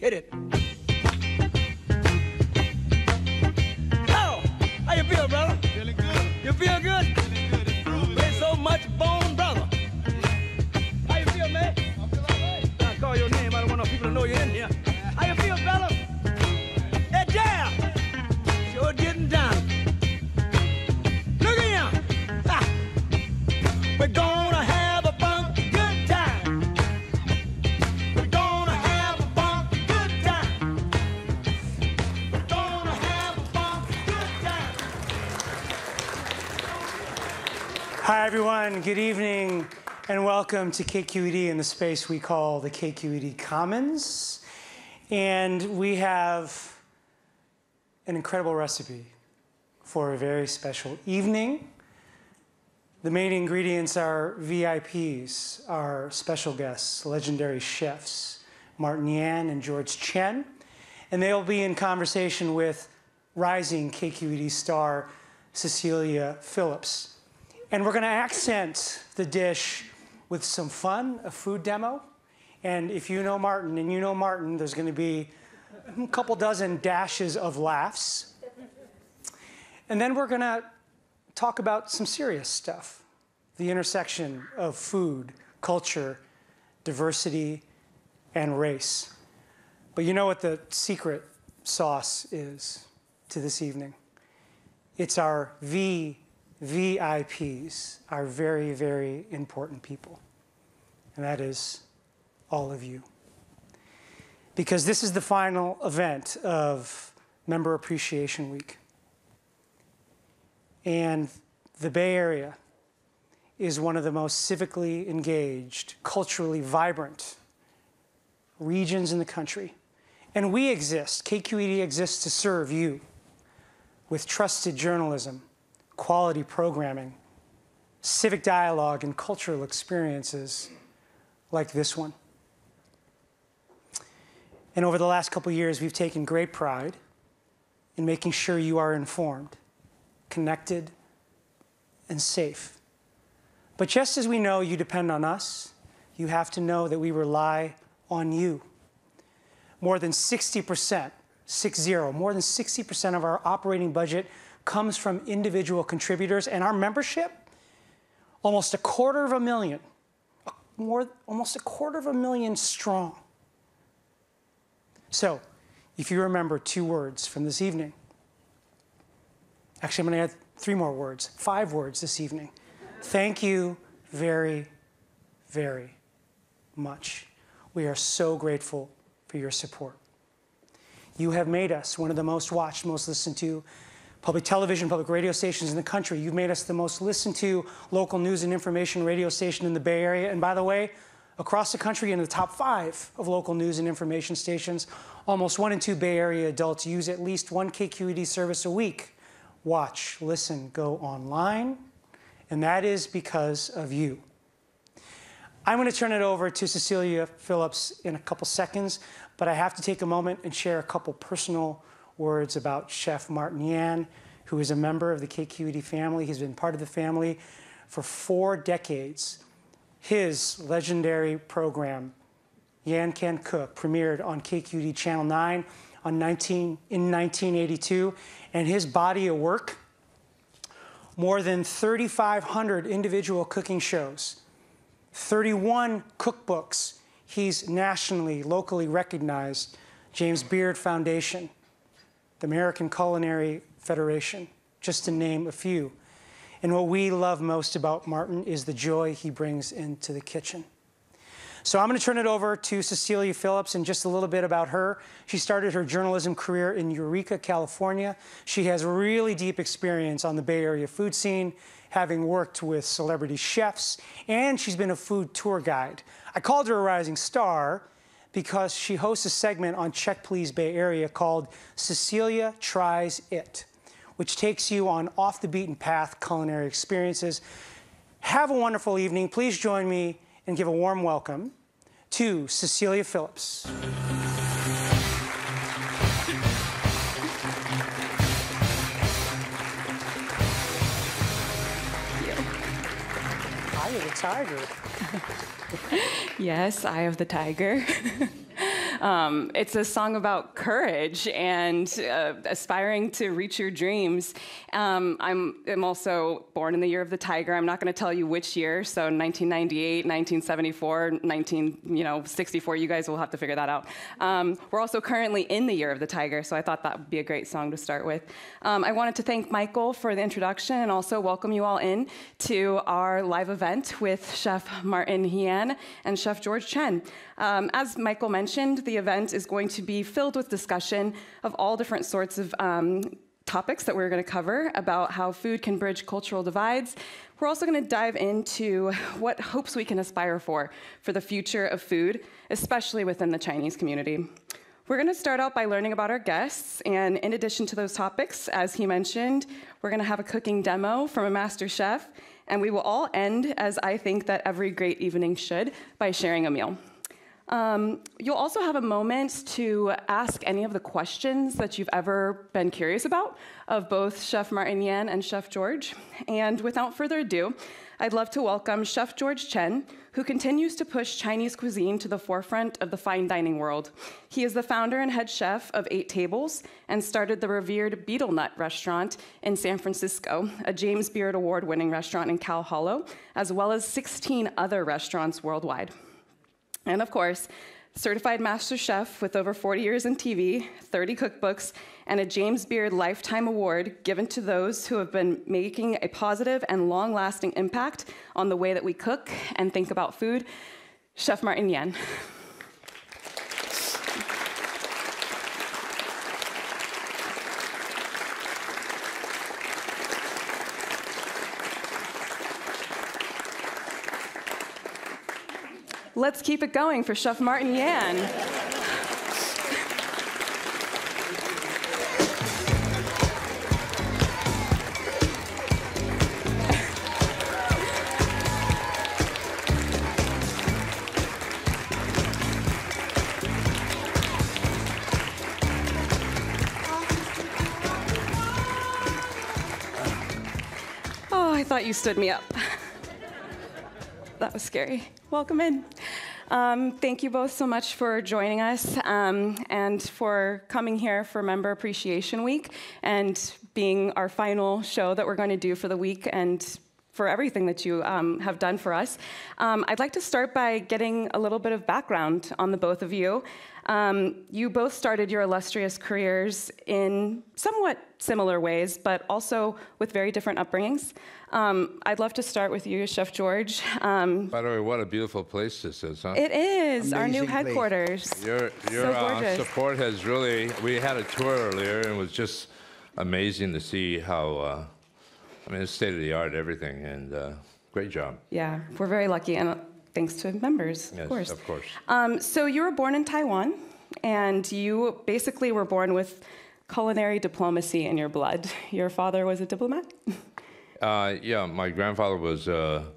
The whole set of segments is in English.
Hit it. Oh, how you feel, brother? Feeling good. You feel good? Feeling good. It's groovy. Play so much bone, brother. How you feel, man? I feel all right. I call your name. I don't want no people to know you're in here. How you feel, fella? Hey, Jam! Sure getting down. Look at him. Ah. We're gonna have a funky good time. We're gonna have a funky good time. We're gonna have a funky good time. Hi, everyone. Good evening, and welcome to KQED in the space we call the KQED Commons. And we have an incredible recipe for a very special evening. The main ingredients are VIPs, our special guests, legendary chefs, Martin Yan and George Chen. And they'll be in conversation with rising KQED star Cecilia Phillips. And we're going to accent the dish with some fun, a food demo. And if you know Martin and you know Martin, there's going to be a couple dozen dashes of laughs. And then we're going to talk about some serious stuff. The intersection of food, culture, diversity, and race. But you know what the secret sauce is to this evening? It's our VIPs, our very, very important people. And that is all of you. Because this is the final event of Member Appreciation Week. And the Bay Area is one of the most civically engaged, culturally vibrant regions in the country. And we exist, KQED exists to serve you with trusted journalism, quality programming, civic dialogue, and cultural experiences like this one. And over the last couple of years, we've taken great pride in making sure you are informed, connected, and safe. But just as we know you depend on us, you have to know that we rely on you. More than 60%, more than 60% of our operating budget comes from individual contributors, and our membership, almost 250,000 strong. So, if you remember 2 words from this evening, actually I'm going to add 3 more words, 5 words this evening. Thank you very, very much. We are so grateful for your support. You have made us one of the most watched, most listened to public television, public radio stations in the country. You've made us the most listened to local news and information radio station in the Bay Area. And by the way, across the country, in the top 5 of local news and information stations, almost 1 in 2 Bay Area adults use at least one KQED service a week. Watch, listen, go online, and that is because of you. I'm going to turn it over to Cecilia Phillips in a couple seconds, but I have to take a moment and share a couple personal words about Chef Martin Yan, who is a member of the KQED family. He's been part of the family for 4 decades. His legendary program, Yan Can Cook, premiered on KQED Channel 9 in 1982, and his body of work, more than 3,500 individual cooking shows, 31 cookbooks. He's nationally, locally recognized, James Beard Foundation, the American Culinary Federation, just to name a few. And what we love most about Martin is the joy he brings into the kitchen. So I'm going to turn it over to Cecilia Phillips and just a little bit about her. She started her journalism career in Eureka, California. She has really deep experience on the Bay Area food scene, having worked with celebrity chefs, and she's been a food tour guide. I called her a rising star because she hosts a segment on Check Please Bay Area called Cecilia Tries It, which takes you on off-the-beaten-path culinary experiences. Have a wonderful evening. Please join me and give a warm welcome to Cecilia Phillips. Eye of the tiger. Yes, Eye of the Tiger. It's a song about courage and aspiring to reach your dreams. I'm also born in the year of the tiger. I'm not going to tell you which year, so 1998, 1974, 1964, you guys will have to figure that out. We're also currently in the year of the tiger, so I thought that would be a great song to start with. I wanted to thank Michael for the introduction and also welcome you all in to our live event with Chef Martin Hien and Chef George Chen. As Michael mentioned, the event is going to be filled with discussion of all different sorts of topics that we're going to cover about how food can bridge cultural divides. We're also going to dive into what hopes we can aspire for the future of food, especially within the Chinese community. We're going to start out by learning about our guests, and in addition to those topics, as he mentioned, we're going to have a cooking demo from a master chef, and we will all end, as I think that every great evening should, by sharing a meal. You'll also have a moment to ask any of the questions that you've ever been curious about of both Chef Martin Yan and Chef George. And without further ado, I'd love to welcome Chef George Chen, who continues to push Chinese cuisine to the forefront of the fine dining world. He is the founder and head chef of 8 Tables and started the revered Beetle Nut restaurant in San Francisco, a James Beard Award-winning restaurant in Cow Hollow, as well as 16 other restaurants worldwide. And of course, certified master chef with over 40 years in TV, 30 cookbooks, and a James Beard Lifetime Award given to those who have been making a positive and long-lasting impact on the way that we cook and think about food, Chef Martin Yan. Let's keep it going for Chef Martin Yan. Oh, I thought you stood me up. That was scary. Welcome in. Thank you both so much for joining us and for coming here for Member Appreciation Week and being our final show that we're going to do for the week and for everything that you have done for us. I'd like to start by getting a little bit of background on the both of you. You both started your illustrious careers in somewhat similar ways, but also with very different upbringings. I'd love to start with you, Chef George. By the way, what a beautiful place this is, huh? It is, Amazing our new place. headquarters. Your So gorgeous. support has really, we had a tour earlier and it was just amazing to see how, I mean, it's state-of-the-art, everything, and great job. Yeah, we're very lucky, and thanks to members, Yes, of course. of course. So you were born in Taiwan, and you basically were born with culinary diplomacy in your blood. Your father was a diplomat? Yeah, my grandfather was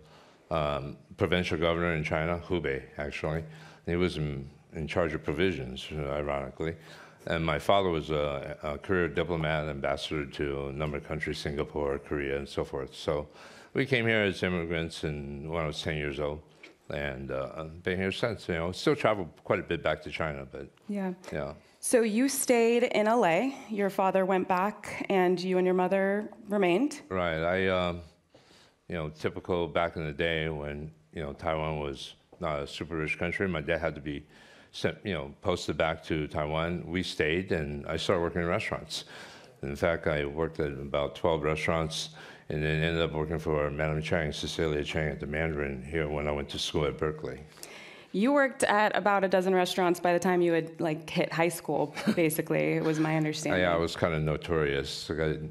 provincial governor in China, Hubei, actually. He was in charge of provisions, ironically. And my father was a career diplomat, ambassador to a number of countries, Singapore, Korea, and so forth. So we came here as immigrants when I was 10 years old, and been here since. You know, still traveled quite a bit back to China, but Yeah. yeah. So you stayed in LA. Your father went back, and you and your mother remained. Right. I, typical back in the day when, Taiwan was not a super rich country, my dad had to be sent, posted back to Taiwan. We stayed, and I started working in restaurants. In fact, I worked at about 12 restaurants, and then ended up working for Madam Chang, Cecilia Chang at the Mandarin here when I went to school at Berkeley. You worked at about a dozen restaurants by the time you had hit high school, basically, it was my understanding. Yeah, I was kind of notorious.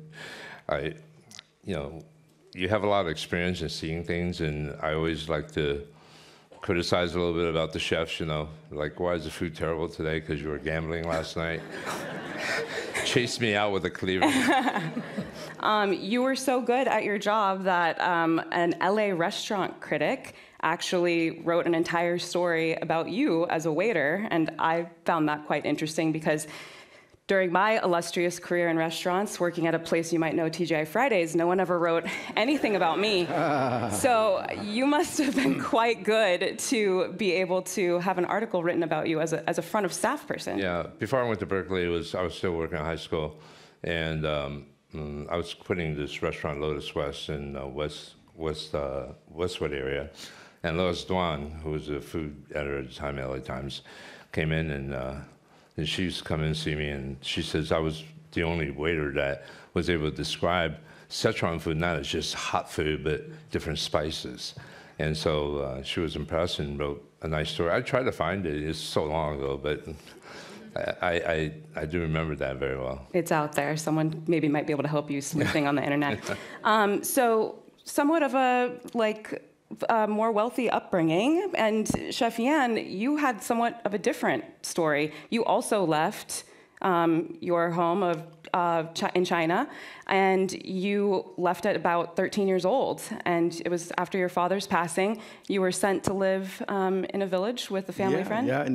You have a lot of experience in seeing things, and I always like to criticize a little bit about the chefs, like, why is the food terrible today? Because you were gambling last night. Chased me out with a cleaver. You were so good at your job that an LA restaurant critic actually wrote an entire story about you as a waiter, and I found that quite interesting because during my illustrious career in restaurants, working at a place you might know, TGI Fridays, no one ever wrote anything about me. So you must have been quite good to be able to have an article written about you as a front of staff person. Yeah, before I went to Berkeley, I was still working in high school, and I was putting this restaurant, Lotus West, in Westwood area. And Lois Dwan, who was a food editor at the time, LA Times, came in and she used to come in and see me, and she says I was the only waiter that was able to describe Sichuan food not as just hot food, but different spices. And so she was impressed and wrote a nice story. I tried to find it. It's so long ago, but I do remember that very well. It's out there. Someone maybe might be able to help you sleuthing on the internet. So somewhat of a more wealthy upbringing, and Chef Yan, you had somewhat of a different story. You also left your home in China, and you left at about 13 years old. And it was after your father's passing. You were sent to live in a village with a family friend. Yeah,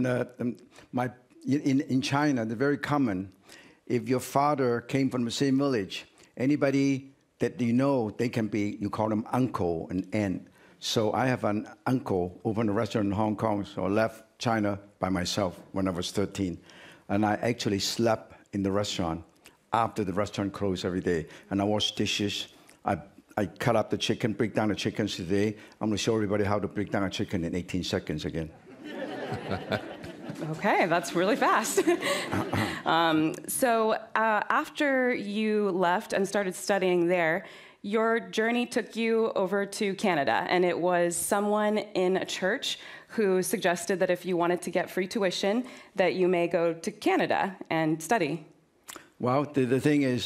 in China, it's very common. If your father came from the same village, anybody that you know, they can be, you call them uncle and aunt. So I have an uncle opened a restaurant in Hong Kong, so I left China by myself when I was 13. And I actually slept in the restaurant after the restaurant closed every day. And I washed dishes. I cut up the chicken, break down the chickens today. I'm going to show everybody how to break down a chicken in 18 seconds again. Okay, that's really fast. So after you left and started studying there, your journey took you over to Canada, and it was someone in a church who suggested that if you wanted to get free tuition, that you may go to Canada and study. Well, the thing is,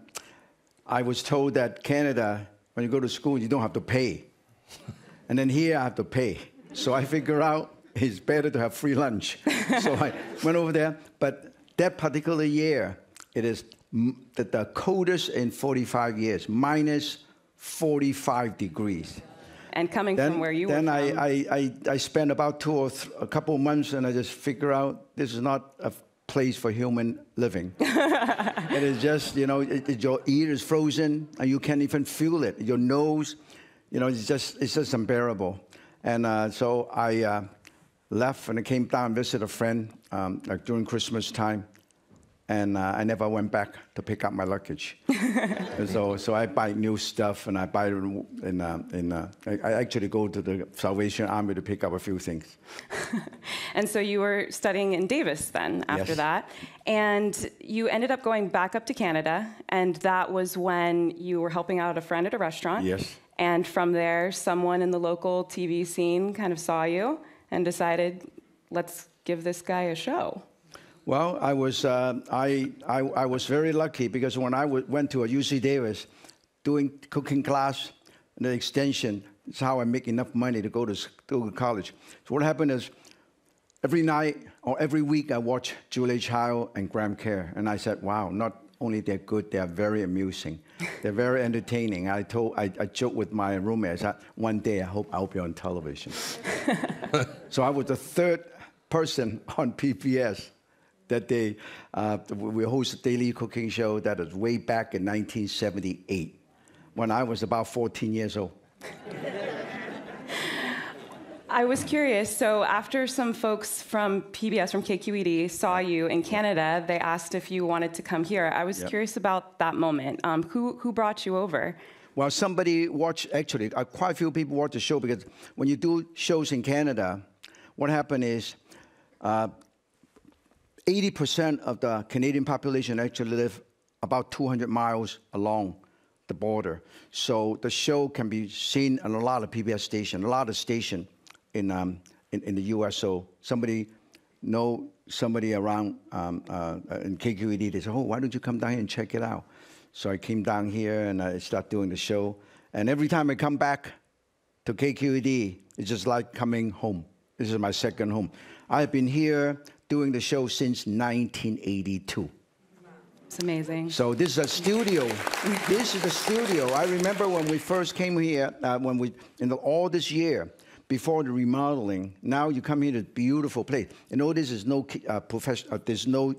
I was told that Canada, when you go to school, you don't have to pay. And then here I have to pay. So I figure out it's better to have free lunch. So I went over there. But that particular year, it is the coldest in 45 years, minus 45 degrees. And coming from where you were from. Then I spent about a couple of months, and I just figure out this is not a place for human living. It is just, your ear is frozen, and you can't even feel it. Your nose, it's just unbearable. And so I left, and I came down and visited a friend during Christmas time. And I never went back to pick up my luggage. So I buy new stuff, and I buy I actually go to the Salvation Army to pick up a few things. And so you were studying in Davis then after that, and you ended up going back up to Canada, and that was when you were helping out a friend at a restaurant. Yes. And from there, someone in the local TV scene kind of saw you and decided, let's give this guy a show. Well, I was very lucky because when I went to a UC Davis doing cooking class and the extension, it's how I make enough money to go to college. So what happened is every night or every week I watch Julia Child and Graham Kerr, and I said, wow, not only they're good, they're very amusing. They're very entertaining. I joked with my roommate, I said, one day I hope I'll be on television. So I was the third person on PBS that day. We hosted a daily cooking show that was way back in 1978, when I was about 14 years old. I was curious, so after some folks from PBS, from KQED, saw you in Canada, they asked if you wanted to come here. I was curious about that moment. Who brought you over? Well, somebody watched, actually, quite a few people watched the show, because when you do shows in Canada, what happened is 80% of the Canadian population actually live about 200 miles along the border. So the show can be seen on a lot of PBS stations, a lot of stations in the U.S. So somebody around in KQED, they said, oh, why don't you come down here and check it out? So I came down here and I started doing the show. And every time I come back to KQED, it's just like coming home. This is my second home. I've been here doing the show since 1982. It's amazing. So this is a studio. This is a studio. I remember when we first came here, all this year, before the remodeling. Now you come here to a beautiful place. This is no there's no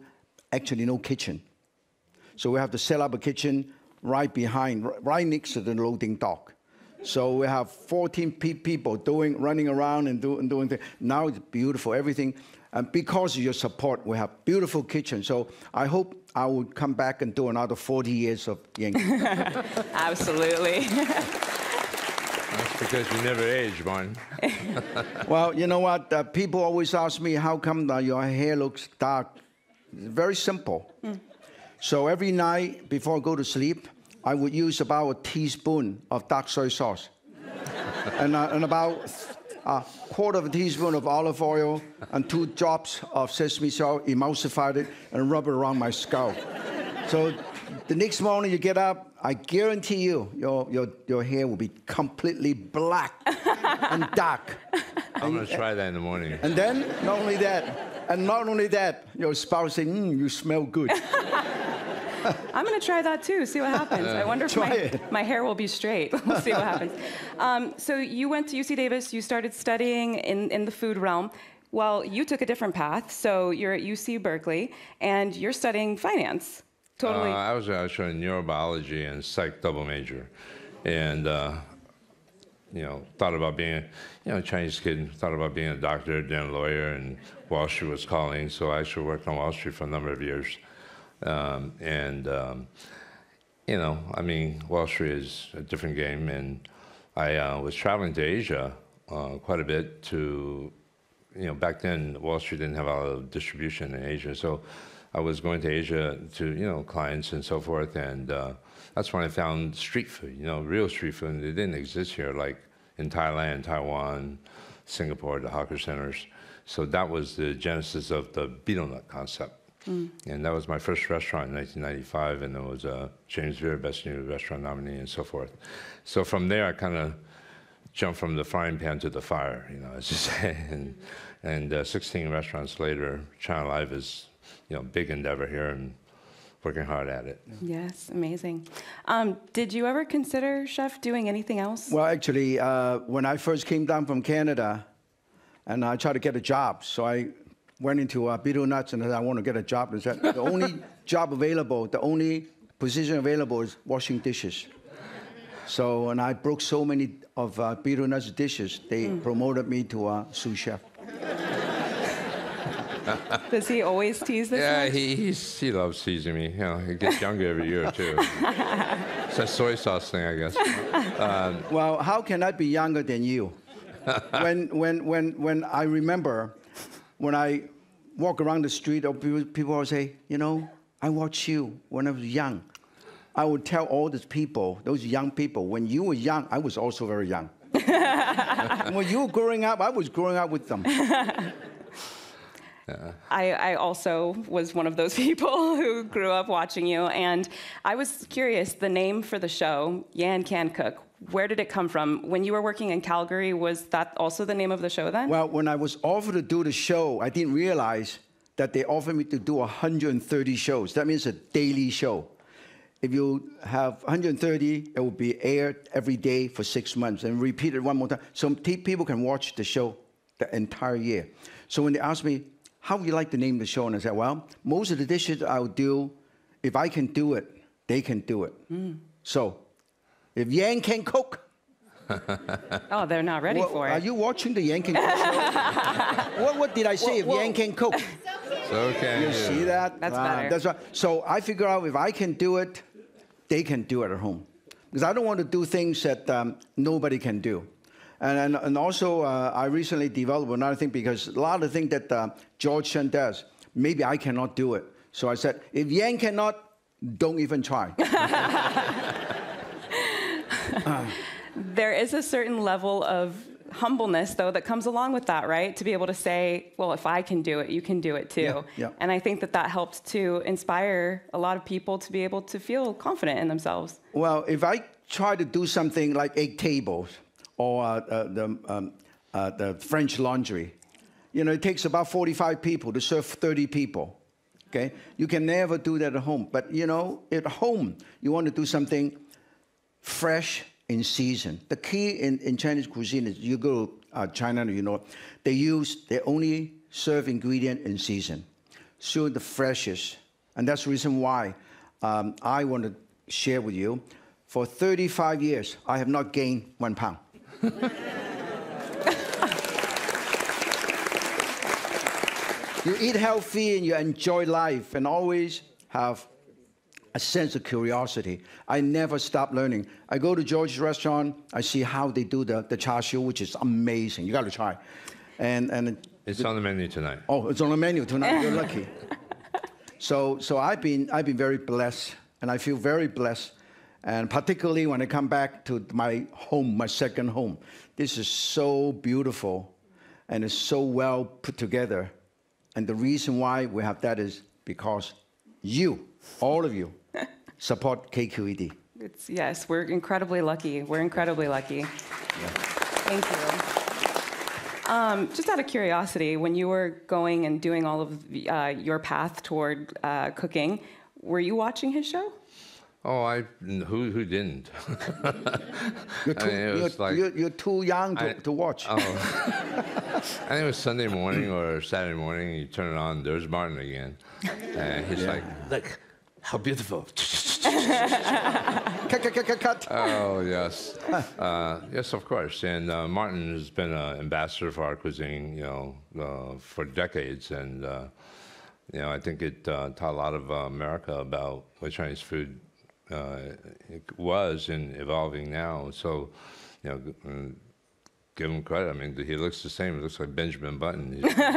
actually no kitchen. So we have to set up a kitchen right behind, right next to the loading dock. So we have 14 people running around and doing things. Now it's beautiful, everything. And because of your support, we have beautiful kitchen. So I hope I will come back and do another 40 years of Yankee. Absolutely. That's because you never age, Martin. Well, you know what? People always ask me, how come your hair looks dark? It's very simple. So every night before I go to sleep, I would use about a teaspoon of dark soy sauce and about a quarter of a teaspoon of olive oil and 2 drops of sesame oil, emulsified it, and rub it around my scalp. So the next morning you get up, I guarantee you, your hair will be completely black and dark. I'm going to try that in the morning. And then, not only that, your spouse say, you smell good. I'm going to try that too, see what happens. I wonder if my hair will be straight. We'll see what happens. So you went to UC Davis, you started studying in the food realm. Well, you took a different path, so you're at UC Berkeley, and you're studying finance. Totally. I was actually in neurobiology and psych double major. And, thought about being, a Chinese kid, thought about being a doctor, then a lawyer, and Wall Street was calling. So I actually worked on Wall Street for a number of years. Wall Street is a different game, and I was traveling to Asia quite a bit to, back then Wall Street didn't have a lot of distribution in Asia, so I was going to Asia to, clients and so forth, and that's when I found street food, real street food, and it didn't exist here, like in Thailand, Taiwan, Singapore, the hawker centers. So that was the genesis of the betel nut concept. And that was my first restaurant in 1995, and it was James Beard Best New Restaurant nominee and so forth. So from there, I kind of jumped from the frying pan to the fire, as you say. And 16 restaurants later, China Live is, big endeavor here and working hard at it. Yes, amazing. Did you ever consider, Chef, doing anything else? Well, actually, when I first came down from Canada, and I tried to get a job, so I went into betel nuts and said, I want to get a job. And said, the only job available, the only position available is washing dishes. So when I broke so many of betel nuts dishes, they promoted me to a sous chef. Does he always tease this Yeah, much? he loves teasing me. He gets younger every year, too. It's a soy sauce thing, I guess. Well, how can I be younger than you? When I remember, when I walk around the street, people will say, I watched you when I was young. I would tell all these people, those young people, when you were young, I was also very young. When you were growing up, I was growing up with them. I also was one of those people who grew up watching you, and I was curious, the name for the show, Yan Can Cook, where did it come from? When you were working in Calgary, was that also the name of the show then? Well, when I was offered to do the show, I didn't realize that they offered me to do 130 shows. That means a daily show. If you have 130, it will be aired every day for 6 months and repeated one more time. So people can watch the show the entire year. So when they asked me, how would you like to name the show? And I said, well, most of the dishes I'll do, if I can do it, they can do it. So if Yan can cook. Oh, they're not ready for it. Are you watching the Yan can cook show? What did I say? If Yan can cook. So can You see that? That's better. That's right. So I figure out if I can do it, they can do it at home. Because I don't want to do things that nobody can do. And also, I recently developed another thing because a lot of things that George Chen does, maybe I cannot do it. So I said, if Yan cannot, don't even try. There is a certain level of humbleness, though, that comes along with that, right? To be able to say, well, if I can do it, you can do it too. Yeah. And I think that helped to inspire a lot of people to be able to feel confident in themselves. Well, if I try to do something like 8 tables or the French Laundry, it takes about 45 people to serve 30 people. Okay, you can never do that at home. But at home, you want to do something fresh in season. The key in Chinese cuisine is you go to China, they only serve ingredient in season. So the freshest And that's the reason why I want to share with you. For 35 years, I have not gained 1 pound. You eat healthy and you enjoy life and always have a sense of curiosity. I never stop learning. I go to George's restaurant, I see how they do the char siu, which is amazing. You got to try. And it's on the menu tonight. Oh, it's on the menu tonight. You're lucky. So I've been very blessed, and I feel very blessed. And particularly when I come back to my home, my second home. This is so beautiful, and it's so well put together. And the reason why we have that is because you, all of you, support KQED. Yes, we're incredibly lucky. We're incredibly lucky. Yeah. Thank you. Just out of curiosity, when you were going and doing all of your path toward cooking, were you watching his show? Oh, who didn't? You're too young to watch. Oh. I think it was Sunday morning or Saturday morning. You turn it on, there's Martin again. And he's like, look, how beautiful. Cut. Oh, yes. Yes, of course. And Martin has been an ambassador for our cuisine, for decades. And, I think it taught a lot of America about what Chinese food it was and evolving now. So, give him credit. I mean, he looks the same. He looks like Benjamin Button.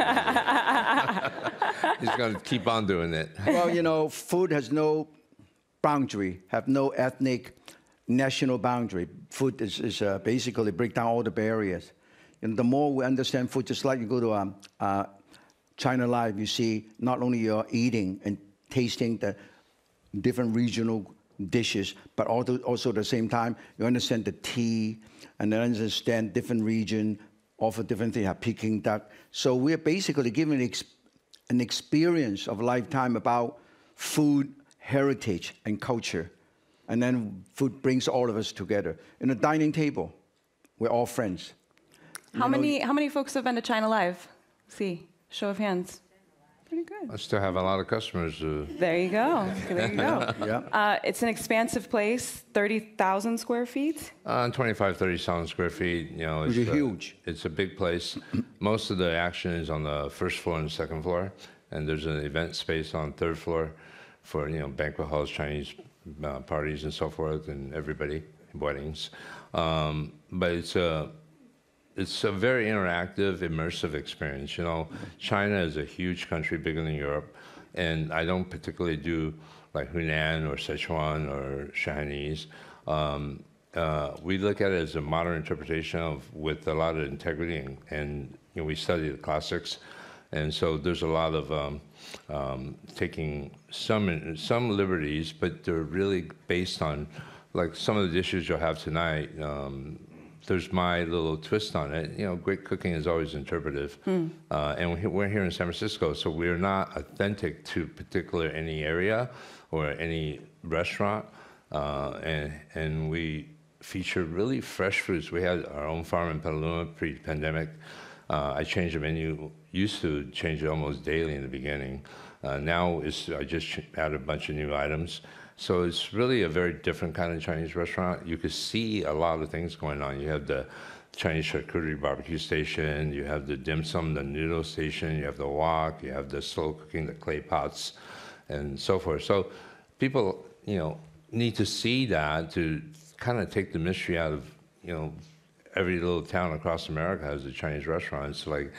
He's going to keep on doing it. Well, food has no boundary, have no ethnic, national boundary. Food is basically break down all the barriers. And the more we understand food, just like you go to China Live, you see not only you're eating and tasting the different regional dishes, but also at the same time, you understand the tea, and then understand different region, offer different things, have Peking duck. So we're basically giving an experience of a lifetime about food, heritage, and culture. And then food brings all of us together. In a dining table, we're all friends. How many folks have been to China Live? See, show of hands. Pretty good. I still have a lot of customers. There you go. There you go. Yeah. It's an expansive place, 30,000 square feet. 30,000 square feet. It's huge. It's a big place. Most of the action is on the first floor and the second floor, and there's an event space on the third floor for banquet halls, Chinese parties, and so forth, and everybody, weddings. But it's a very interactive, immersive experience. China is a huge country, bigger than Europe, and I don't particularly do like Hunan or Sichuan or Shanghainese. We look at it as a modern interpretation with a lot of integrity, and we study the classics, and so there's a lot of taking some liberties, but they're really based on, like some of the dishes you'll have tonight. There's my little twist on it. Great cooking is always interpretive. And we're here in San Francisco, so we're not authentic to particular any area or any restaurant. And we feature really fresh fruits. We had our own farm in Petaluma pre-pandemic. I changed the menu, used to change it almost daily in the beginning. Now I just added a bunch of new items. So it's really a very different kind of Chinese restaurant. You could see a lot of things going on. You have the Chinese charcuterie barbecue station, you have the dim sum, the noodle station, you have the wok, you have the slow cooking, the clay pots, and so forth. So people, need to see that to kind of take the mystery out of, every little town across America has a Chinese restaurant. It's like,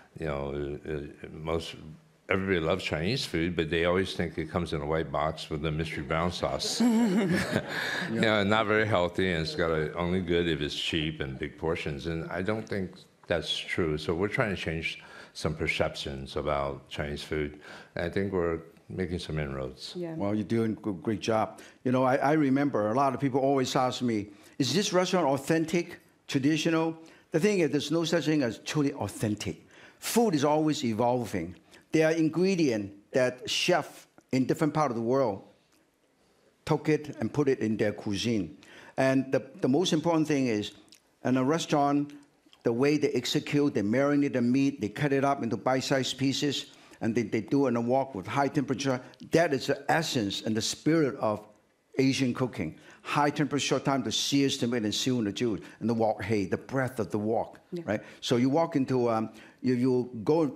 everybody loves Chinese food, but they always think it comes in a white box with a mystery brown sauce. Not very healthy, and it's only good if it's cheap and big portions. And I don't think that's true. So we're trying to change some perceptions about Chinese food. And I think we're making some inroads. Yeah. Well, you're doing a great job. I remember a lot of people always ask me, is this restaurant authentic, traditional? The thing is, there's no such thing as truly authentic. Food is always evolving. There are ingredients that chefs in different parts of the world took it and put it in their cuisine. And the most important thing is, in a restaurant, the way they execute, they marinate the meat, they cut it up into bite-sized pieces, and they do in a wok with high temperature. That is the essence and the spirit of Asian cooking. High temperature, short time to sear the meat and seal the juice, and the wok, hey, the breath of the wok, right? So you walk into, you go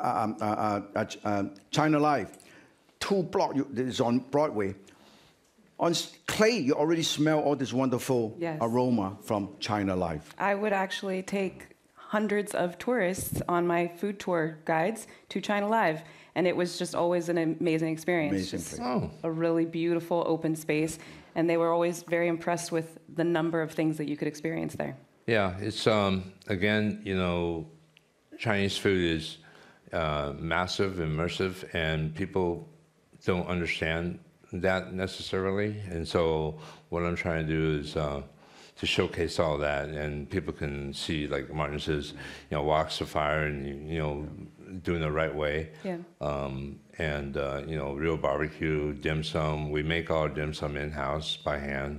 China Life, 2 blocks, it's on Broadway. On Clay, you already smell all this wonderful aroma from China Life. I would actually take hundreds of tourists on my food tour guides to China Live, and it was just always an amazing experience. Amazing place. A really beautiful open space, and they were always very impressed with the number of things that you could experience there. Yeah, it's again, you know, Chinese food is massive, immersive, and people don't understand that necessarily. And so what I'm trying to do is to showcase all that, and people can see, like Martin says, you know, walks of fire, and you know, doing the right way. Yeah. And you know, real barbecue, dim sum. We make all our dim sum in house by hand,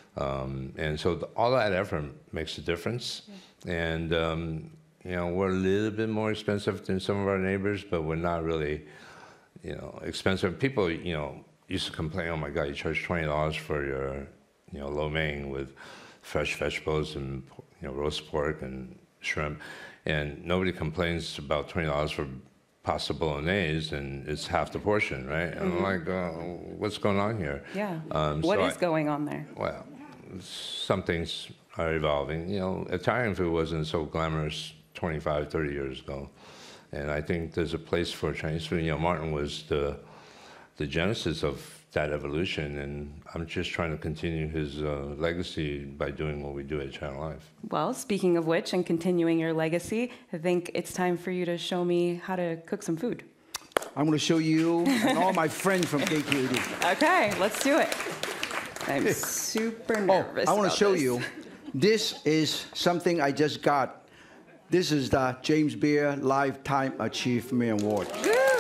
and so all that effort makes a difference. Yeah. And you know, we're a little bit more expensive than some of our neighbors, but we're not really, you know, expensive. People, you know, used to complain, "Oh my God, you charge $20 for your, you know, lo mein with fresh vegetables and, you know, roast pork and shrimp," and nobody complains about $20 for pasta bolognese, and it's half the portion, right? And I'm like, what's going on here? Yeah. What is going on there? Well, some things are evolving. You know, Italian food wasn't so glamorous 25, 30 years ago, and I think there's a place for Chinese food. You know, Martin was the genesis of that evolution, and I'm just trying to continue his legacy by doing what we do at China Life. Well, speaking of which, and continuing your legacy, I think it's time for you to show me how to cook some food. I'm going to show you and all my friends from KQED. Okay, let's do it. I'm super nervous. I want to show you. This is something I just got. This is the James Beard Lifetime Achievement Award.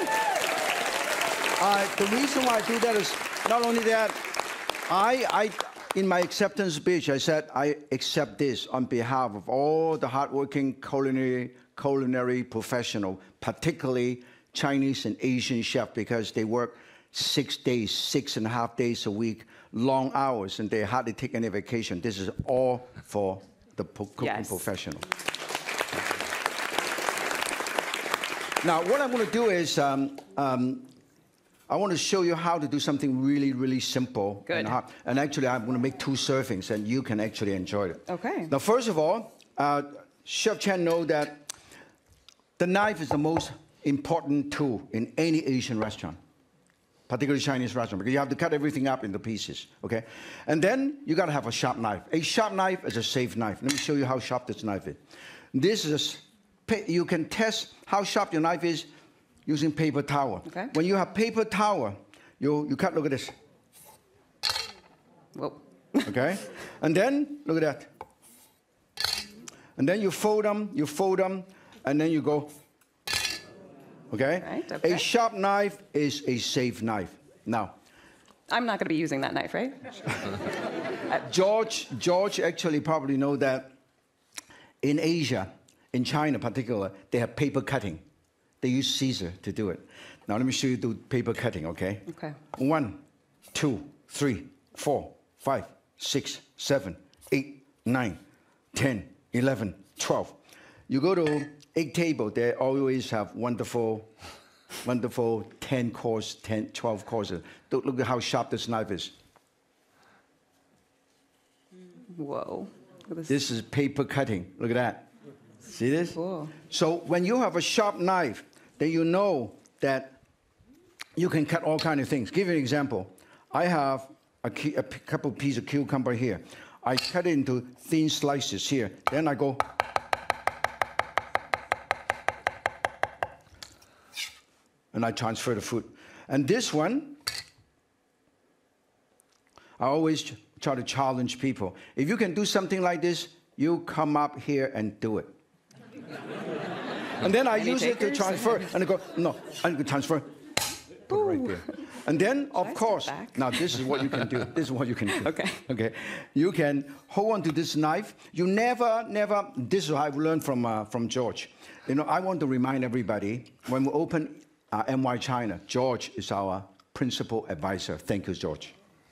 The reason why I do that is not only that, I in my acceptance speech, I said I accept this on behalf of all the hardworking culinary professional, particularly Chinese and Asian chefs, because they work 6 days, 6.5 days a week, long hours, and they hardly take any vacation. This is all for the cooking professional. Now, what I'm going to do is I want to show you how to do something really, really simple. Good. And actually, I'm going to make 2 servings, and you can actually enjoy it. Okay. Now, first of all, Chef Chen knows that the knife is the most important tool in any Asian restaurant, particularly Chinese restaurant, because you have to cut everything up into pieces, okay? And then you got to have a sharp knife. A sharp knife is a safe knife. Let me show you how sharp this knife is. This is you can test how sharp your knife is using paper towel. Okay. When you have paper towel, you cut, look at this. Whoa. Okay? And then, look at that. And then you fold them, and then you go. Okay? Right, okay. A sharp knife is a safe knife. Now, I'm not going to be using that knife, right? George actually probably know that in Asia, in China particularly, they have paper cutting. They use scissors to do it. Now let me show you do paper cutting, okay? Okay. 1, 2, 3, 4, 5, 6, 7, 8, 9, 10, 11, 12. You go to egg table, they always have wonderful 10 course, 10, 12 courses. Look at how sharp this knife is. Whoa. This is paper cutting. Look at that. See this? Cool. So when you have a sharp knife, then you know that you can cut all kinds of things. Give you an example. I have a couple pieces of cucumber here. I cut it into thin slices here. Then I go. And I transfer the food. And this one, I always try to challenge people. If you can do something like this, you come up here and do it. And then I use it to transfer, and I go, no, I can transfer, put it right there. And then, of course, now this is what you can do. This is what you can do. Okay. Okay. You can hold on to this knife. You never, this is what I've learned from George. You know, I want to remind everybody, when we open MY China. George is our principal advisor. Thank you, George.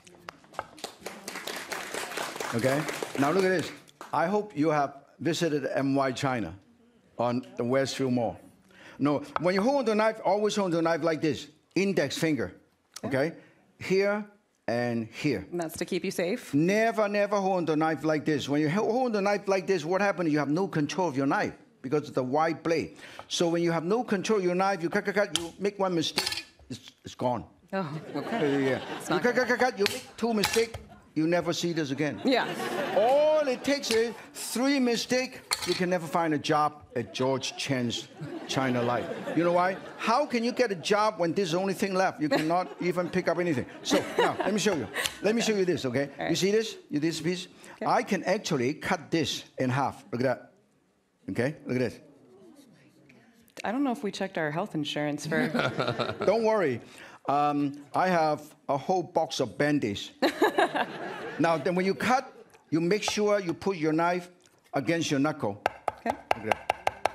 Okay, now look at this. I hope you have visited MY China on the Westfield Mall. No, when you hold the knife, always hold the knife like this, index finger, okay? Here and here. And that's to keep you safe? Never, never hold the knife like this. When you hold the knife like this, what happens? You have no control of your knife because of the wide blade. So when you have no control of your knife, you cut, you make one mistake, it's gone. Oh, okay. Yeah. You cut, you make 2 mistakes, you never see this again. Yeah. All it takes is 3 mistakes, you can never find a job at George Chen's China Life. You know why? How can you get a job when this is the only thing left? You cannot even pick up anything. So now, let me show you. Let me show you this, okay? Right. You see this? This piece? Okay. I can actually cut this in half. Look at that. Okay? Look at this. I don't know if we checked our health insurance for... Don't worry. I have a whole box of Band-Aids. Now, then when you cut, you make sure you put your knife against your knuckle. Okay. Look at that.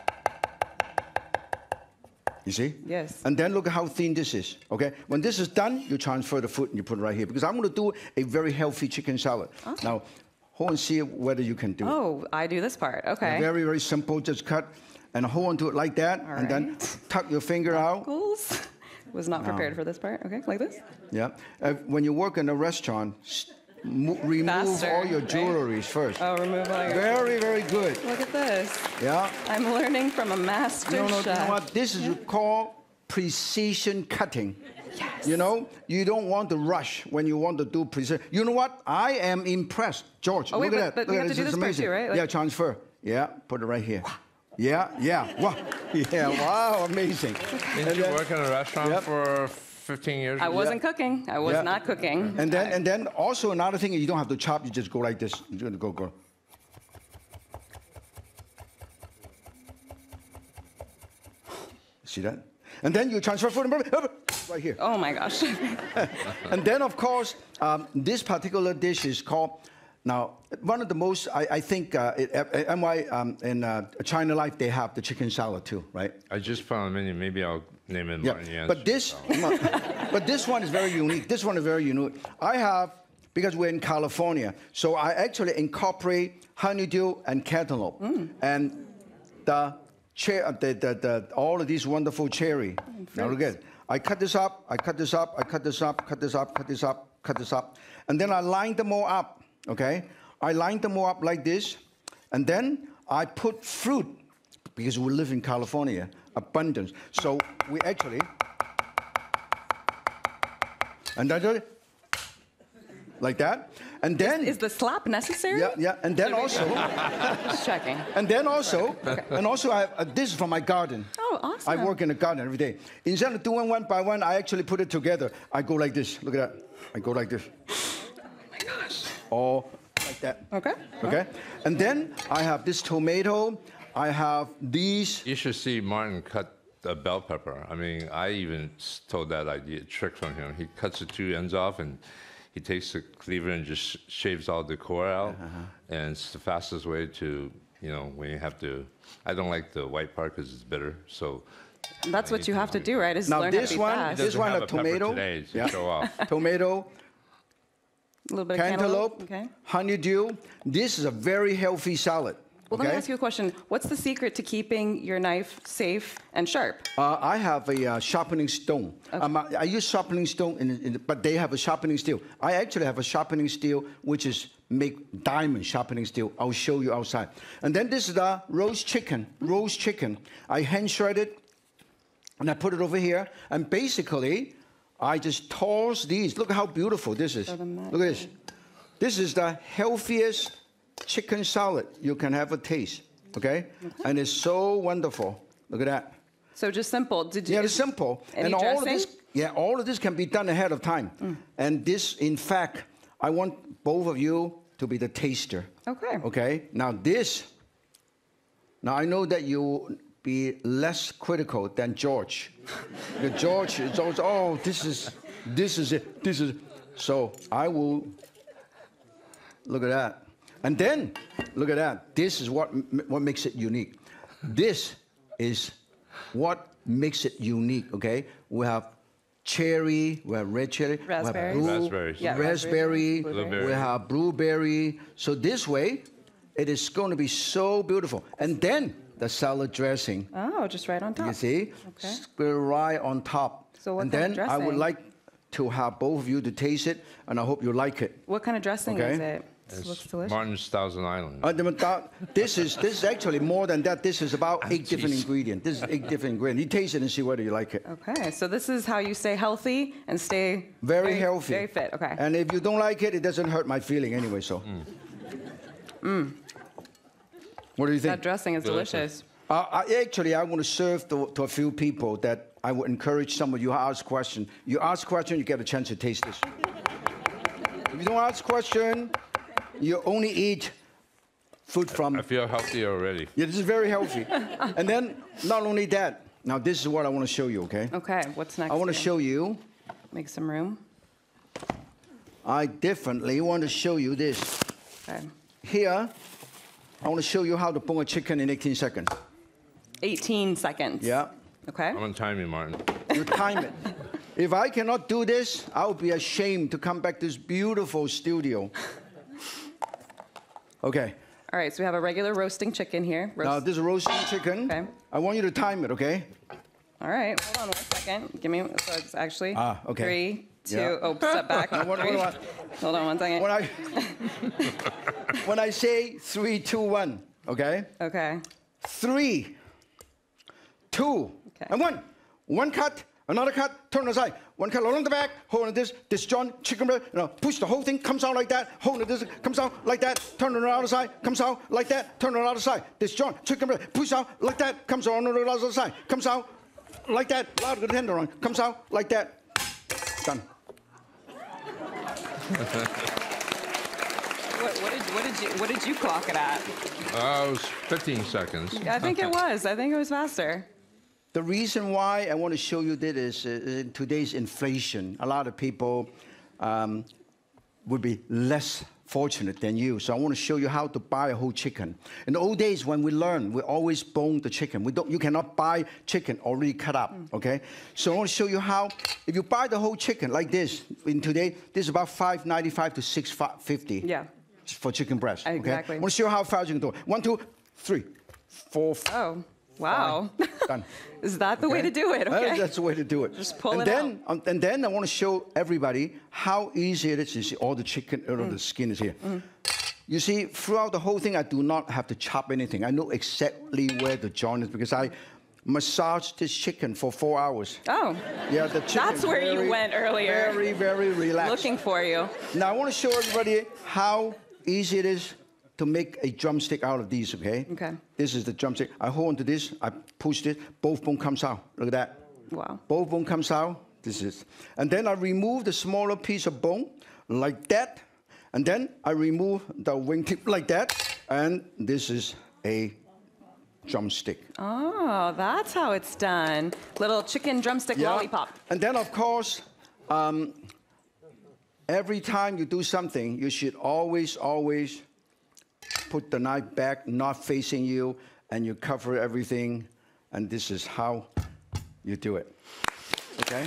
You see? Yes. And then look at how thin this is, okay? When this is done, you transfer the food and you put it right here. Because I'm going to do a very healthy chicken salad. Oh. Now, hold and see whether you can do it. Oh, I do this part, okay. Very, very simple. Just cut and hold onto it like that. All and then tuck your finger out. Was not prepared for this part. Okay, like this? Yeah. When you work in a restaurant, remove all your jewelry first. Oh, remove all your... Very, very good. Look at this. Yeah. I'm learning from a master chef. You know what? This is called precision cutting. Yes. You know, you don't want to rush when you want to do precision. You know what? I am impressed. George, look at that. But we have to do this part too, right? Like... Yeah, transfer. Yeah, put it right here. Yeah. Wow. Yeah, wow, amazing. Didn't you work in a restaurant for 15 years? I wasn't cooking. I was not cooking. And then also another thing is you don't have to chop. You just go like this. You're going to go. See that? And then you transfer food right here. Oh my gosh. And then of course, this particular dish is called. Now, one of the most, I think, in China Life, they have the chicken salad too, right? I just found a menu. Maybe I'll name it. Yeah, but this one is very unique. This one is very unique. I have, because we're in California, so I actually incorporate honeydew and cantaloupe, and all of these wonderful cherry. Now look at it. I cut this up, I cut this up, I cut this up, cut this up, cut this up, cut this up, and then I line them all up. Okay, I line them all up like this, and then I put fruit, because we live in California, abundance. So we actually, and then like that, and then is the slap necessary? Yeah, and then also, just checking. And then also, and also I have, this is from my garden. Oh, awesome! I work in the garden every day. Instead of doing one by one, I actually put it together. I go like this. Look at that. I go like this. Or like that. Okay. Okay. And then I have this tomato. I have these. You should see Martin cut a bell pepper. I mean, I even stole that trick from him. He cuts the 2 ends off and he takes the cleaver and just shaves all the core out. And it's the fastest way to, when you have to. I don't like the white part because it's bitter. So. That's what you have to do, right? Is now learn this how to be one, fast. this one have a tomato. Today to show off. Tomato. A little bit cantaloupe, of cantaloupe, honeydew. This is a very healthy salad. Well, let me ask you a question. What's the secret to keeping your knife safe and sharp? I have a sharpening stone. Okay. I use sharpening stone, but they have a sharpening steel. I actually have a sharpening steel, which is make diamond sharpening steel. I'll show you outside. And then this is the roast chicken. Roast chicken. I hand shred it, and I put it over here. And basically, I just toss these. Look how beautiful this is. Look at this. This is the healthiest chicken salad you can have a taste, okay? And it's so wonderful. Look at that. So just simple. It's simple. Any and dressing? all of this can be done ahead of time. And this, in fact, I want both of you to be the taster. Okay. Okay? Now I know that you be less critical than George. Because George is always, this is it. So I will, look at that. And then, look at that. This is what makes it unique. This is what makes it unique, okay? We have cherry, we have red cherry, Raspberry. we have blue, Raspberries. Yeah, raspberry, Blueberry. we have blueberry. So this way, it is going to be so beautiful. And then the salad dressing, Oh, just right on top. you see, Okay. right on top. So what and kind of then I would dressing? like to have both of you to taste it, and I hope you like it. What kind of dressing Okay. is it? This It's looks delicious. Martin's Thousand Island. This is actually more than that. This is about 8 different Jeez. ingredients. This is 8 different ingredients. You taste it and see whether you like it. Okay, so this is how you stay healthy and stay Very healthy. very fit. Okay. And if you don't like it, it doesn't hurt my feeling anyway. So. What do you think? That dressing is delicious. Actually, I want to serve to a few people that I would encourage some of you to ask questions. You ask questions, you get a chance to taste this. If you don't ask questions, you only eat food from. I feel healthy already. Yeah, this is very healthy. And then, not only that, now this is what I want to show you, okay? Okay, what's next? I want to here? show you, Make some room. I definitely want to show you this. Okay. Here, I want to show you how to bone a chicken in 18 seconds. 18 seconds. Yeah, Okay. I'm on time, you, Martin. you time it. If I cannot do this, I would be ashamed to come back to this beautiful studio. Okay, All right, so we have a regular roasting chicken here. now this is roasting chicken. Okay. I want you to time it, okay? All right, hold on 1 second. Give me, so it's actually Okay. 3, 2, Yeah. oh, step back. What- Three. what- Hold on 1 second. When I say 3, 2, 1, okay? Okay. 3, 2, Okay. and 1. One cut, another cut, turn aside. One cut along the back, hold on this John chicken breast, push the whole thing, comes out like that, hold on this, comes out like that, turn it on the other side, comes out like that, turn it on the other side. This John chicken breast, push out like that, comes out on the other side, comes out like that, loud the tender on, comes out like that. Done. What did you clock it at? It was 15 seconds. I think it was. I think it was faster. The reason why I want to show you that is in today's inflation, a lot of people would be less fortunate than you. So I want to show you how to buy a whole chicken. In the old days, when we learned, we always bone the chicken. You cannot buy chicken already cut up, okay? So I want to show you how, if you buy the whole chicken like this, in today, this is about $5.95 to $6.50. Yeah. For chicken breast, okay? Exactly. I want to show you how fast you can do it. 1, 2, 3, 4, 5. Oh, wow. Done. Is that the way to do it? Okay. That's the way to do it. Just pull and it then, and then I want to show everybody how easy it is. You see, all the chicken, all the skin is here. You see, throughout the whole thing, I do not have to chop anything. I know exactly where the joint is because I massaged this chicken for 4 hours. Oh. Yeah, the chicken. That's where you went earlier. Very, very relaxed. Looking for you. Now I want to show everybody how easy it is to make a drumstick out of these, okay? Okay. This is the drumstick. I hold onto this, I push this, both bone comes out. Look at that. Wow. Both bone comes out. This is. And then I remove the smaller piece of bone like that. And then I remove the wingtip like that. And this is a drumstick. Oh, that's how it's done. Little chicken drumstick lollipop. And then, of course, every time you do something, you should always put the knife back, not facing you, and you cover everything. And this is how you do it. Okay?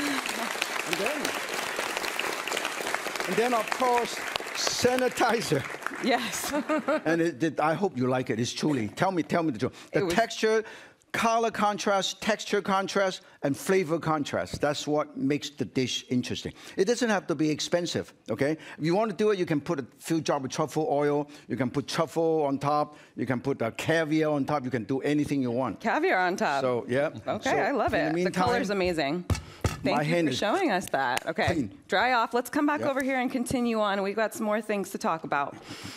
And then, of course, sanitizer. Yes. And I hope you like it. It's truly. Tell me the truth. The texture, color contrast, texture contrast, and flavor contrast. That's what makes the dish interesting. It doesn't have to be expensive, okay? If you want to do it, you can put a few drops of truffle oil. You can put truffle on top. You can put caviar on top. You can do anything you want. Caviar on top. So, yeah. Okay, So, I love it. The color's amazing. Thank you for showing us that. Okay, clean. Dry off. Let's come back over here and continue on. We've got some more things to talk about.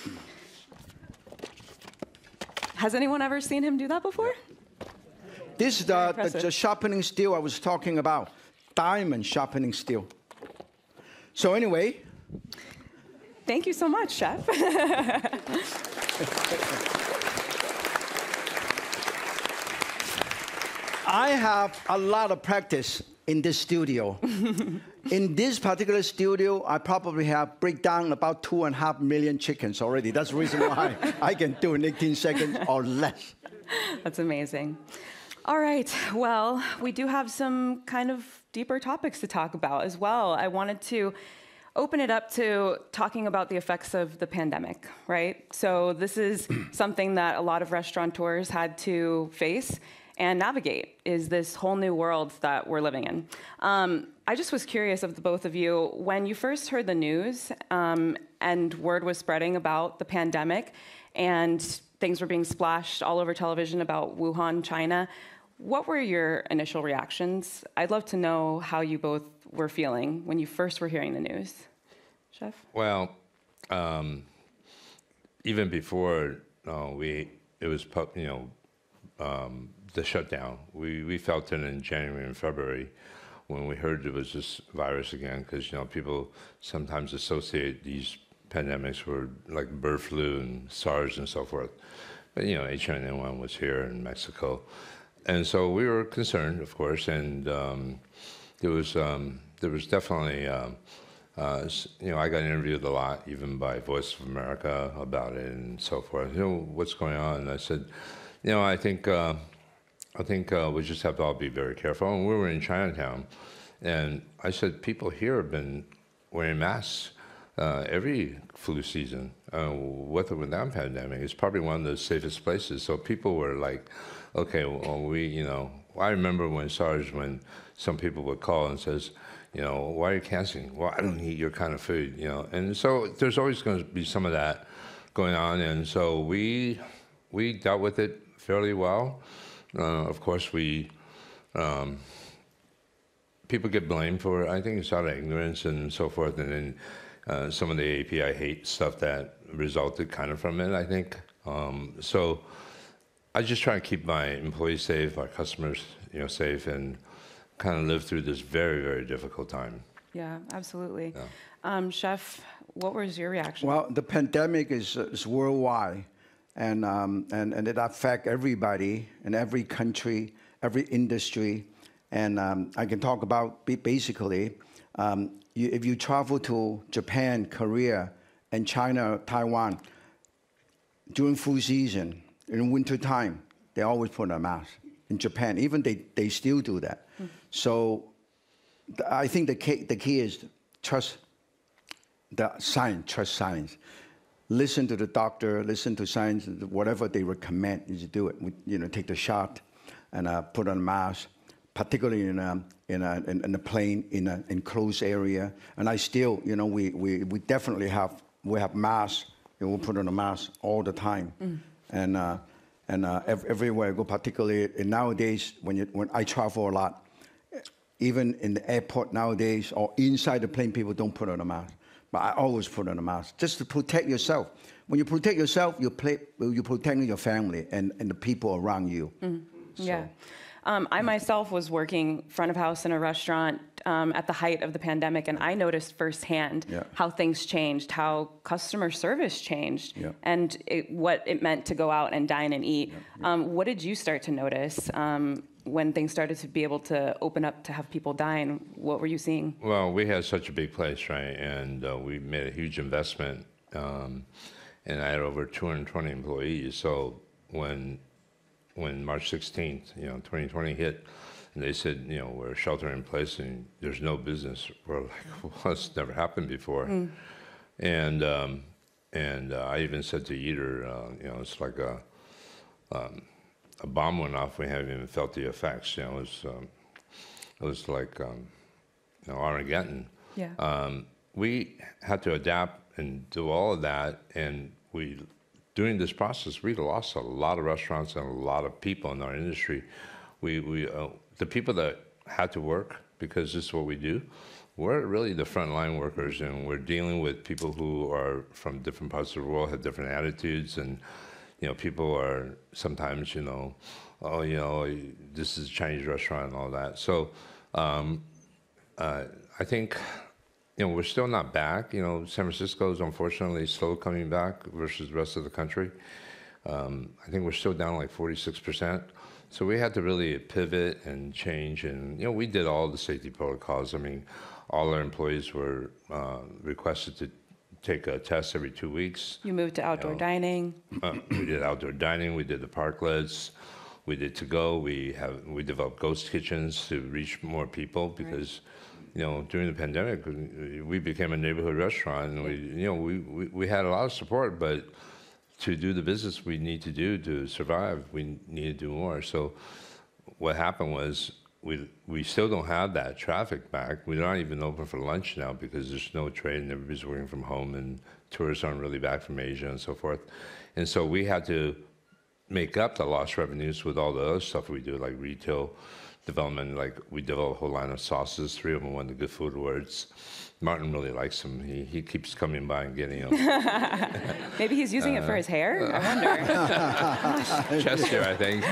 Has anyone ever seen him do that before? This is the sharpening steel I was talking about. Diamond sharpening steel. So anyway. Thank you so much, Chef. I have a lot of practice in this studio. In this particular studio, I probably have break down about 2.5 million chickens already. That's the reason why I can do it in 18 seconds or less. That's amazing. All right, well, we do have some kind of deeper topics to talk about as well. I wanted to open it up to talking about the effects of the pandemic, right? So this is something that a lot of restaurateurs had to face and navigate, is this whole new world that we're living in. I just was curious of the both of you, when you first heard the news and word was spreading about the pandemic and things were being splashed all over television about Wuhan, China, what were your initial reactions? I'd love to know how you both were feeling when you first were hearing the news. Chef? Well, even before it was, the shutdown, we felt it in January and February when we heard there was this virus again, because people sometimes associate these pandemics with like bird flu and SARS and so forth. But H1N1 was here in Mexico. And so we were concerned, of course, and there was definitely, I got interviewed a lot, even by Voice of America, about it and so forth. What's going on? And I said, I think we just have to all be very careful. And we were in Chinatown, and I said, people here have been wearing masks every flu season, with or without pandemic. It's probably one of the safest places. So people were like, okay, well, I remember when SARS, when some people would call and says, why are you canceling? Well, I don't eat your kind of food, And so there's always going to be some of that going on. And so we dealt with it fairly well. Of course, people get blamed for it. I think it's out of ignorance and so forth. And then some of the API hate stuff that resulted kind of from it, I think. So I just try to keep my employees safe, our customers, safe, and kind of live through this very, very difficult time. Yeah, absolutely. Yeah. Chef, what was your reaction? Well, the pandemic is worldwide, and it affects everybody in every country, every industry. And I can talk about basically, if you travel to Japan, Korea, and China, Taiwan, during flu season, in winter time, they always put on a mask. In Japan, even they still do that. Mm. So I think the key is trust the science, trust science. Listen to the doctor, listen to science, whatever they recommend, you do it. Take the shot and put on a mask, particularly in a plane, in an enclosed area. And I still, we definitely have masks. We put on a mask all the time. Mm. And everywhere I go, particularly nowadays when I travel a lot, even in the airport nowadays or inside the plane, people don't put on a mask. But I always put on a mask just to protect yourself. When you protect yourself, you're protecting your family and the people around you. Mm. So. Yeah. I myself was working front of house in a restaurant at the height of the pandemic, and I noticed firsthand how things changed, how customer service changed, and what it meant to go out and dine and eat. What did you start to notice when things started to be able to open up to have people dine? What were you seeing? Well, we had such a big place, right? And we made a huge investment, and I had over 220 employees. So when March 16th, 2020 hit, and they said, we're sheltering in place and there's no business. We're like, well, that's never happened before. Mm. And I even said to Eater, it's like a bomb went off. We haven't even felt the effects. It was like Armageddon. Yeah. We had to adapt and do all of that, and during this process, we lost a lot of restaurants and a lot of people in our industry. The people that had to work, because this is what we do, we're really the frontline workers, and we're dealing with people who are from different parts of the world, have different attitudes, and people are sometimes, this is a Chinese restaurant and all that. So I think, we're still not back. San Francisco is unfortunately slow coming back versus the rest of the country. I think we're still down like 46%. So we had to really pivot and change. And, we did all the safety protocols. I mean, all our employees were requested to take a test every 2 weeks. You moved to outdoor dining. We did outdoor dining. We did the parklets. We did to go. We developed ghost kitchens to reach more people because, you know, during the pandemic, we became a neighborhood restaurant, and we had a lot of support, but to do the business we need to do to survive, we need to do more. So what happened was we still don't have that traffic back. We're not even open for lunch now because there's no trade and everybody's working from home and tourists aren't really back from Asia and so forth. And so we had to make up the lost revenues with all the other stuff we do, like retail development. Like we developed a whole line of sauces. 3 of them won the Good Food Awards. Martin really likes them. He keeps coming by and getting them. Maybe he's using it for his hair? I wonder. Chest hair, I think.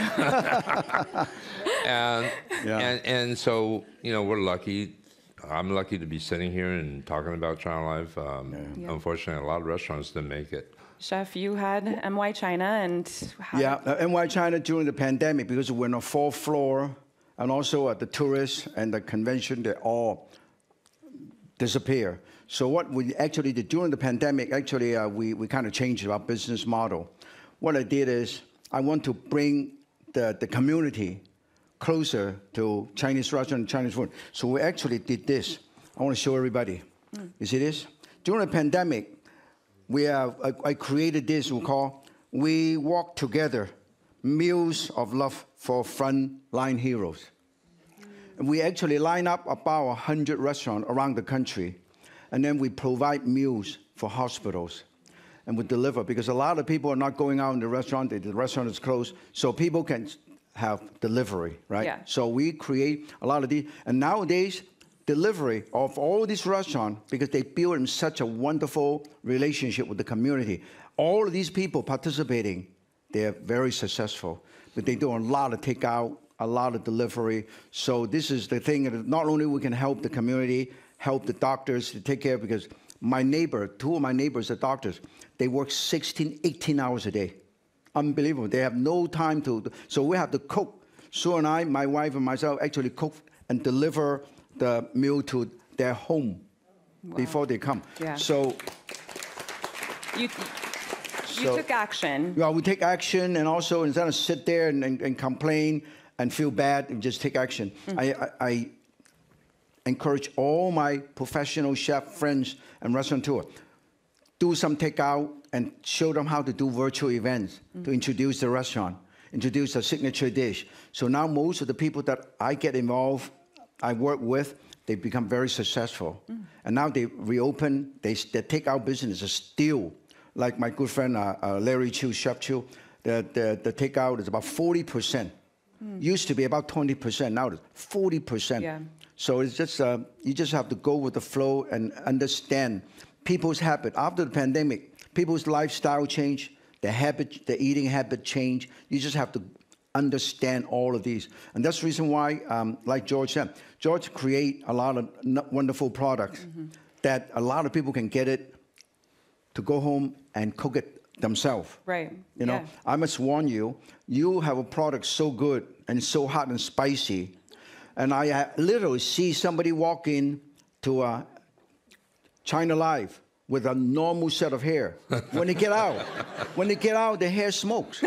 and so, you know, we're lucky. I'm lucky to be sitting here and talking about China Life. Unfortunately, a lot of restaurants didn't make it. Chef, you had NY China and NY China during the pandemic, because we're on the 4th floor, and also at the tourists and the convention, they all disappear. So what we actually did during the pandemic, actually we kind of changed our business model. What I did is I want to bring the community closer to Chinese restaurant and Chinese food. So we actually did this. I want to show everybody. You see this? During the pandemic, I created this we call We Walk Together, Meals of Love for Frontline Heroes. And we actually line up about 100 restaurants around the country, and then we provide meals for hospitals. And we deliver, because a lot of people are not going out in the restaurant, the restaurant is closed, so people can have delivery, right? Yeah. So we create a lot of these, and nowadays, delivery of all these restaurants, because they build in such a wonderful relationship with the community. All of these people participating, they're very successful, but they do a lot of takeout, a lot of delivery. So this is the thing that not only we can help the community, help the doctors to take care, because my neighbor, 2 of my neighbors are doctors, they work 16, 18 hours a day. Unbelievable. They have no time to, so we have to cook. Sue and I, my wife and myself, actually cook and deliver the meal to their home before they come. Yeah. So you took action. Yeah, we take action, and also instead of sit there and complain and feel bad, and just take action. I encourage all my professional chef friends and restaurateurs, do some takeout and show them how to do virtual events to introduce the restaurant, introduce a signature dish. So now most of the people that I get involved, I work with, they become very successful. And now they reopen, their takeout business is still, like my good friend Larry Chu, Chef Chu, the takeout is about 40%. Used to be about 20%, now it's 40%. Yeah. So it's just, you just have to go with the flow and understand people's habit. After the pandemic, people's lifestyle change, the eating habit change. You just have to understand all of these. And that's the reason why, like George said, George create a lot of wonderful products that a lot of people can get it to go home and cook it themselves. Right. You know, I must warn you, you have a product so good and so hot and spicy, and I literally see somebody walk in to China Life with a normal set of hair. When they get out, the hair smokes.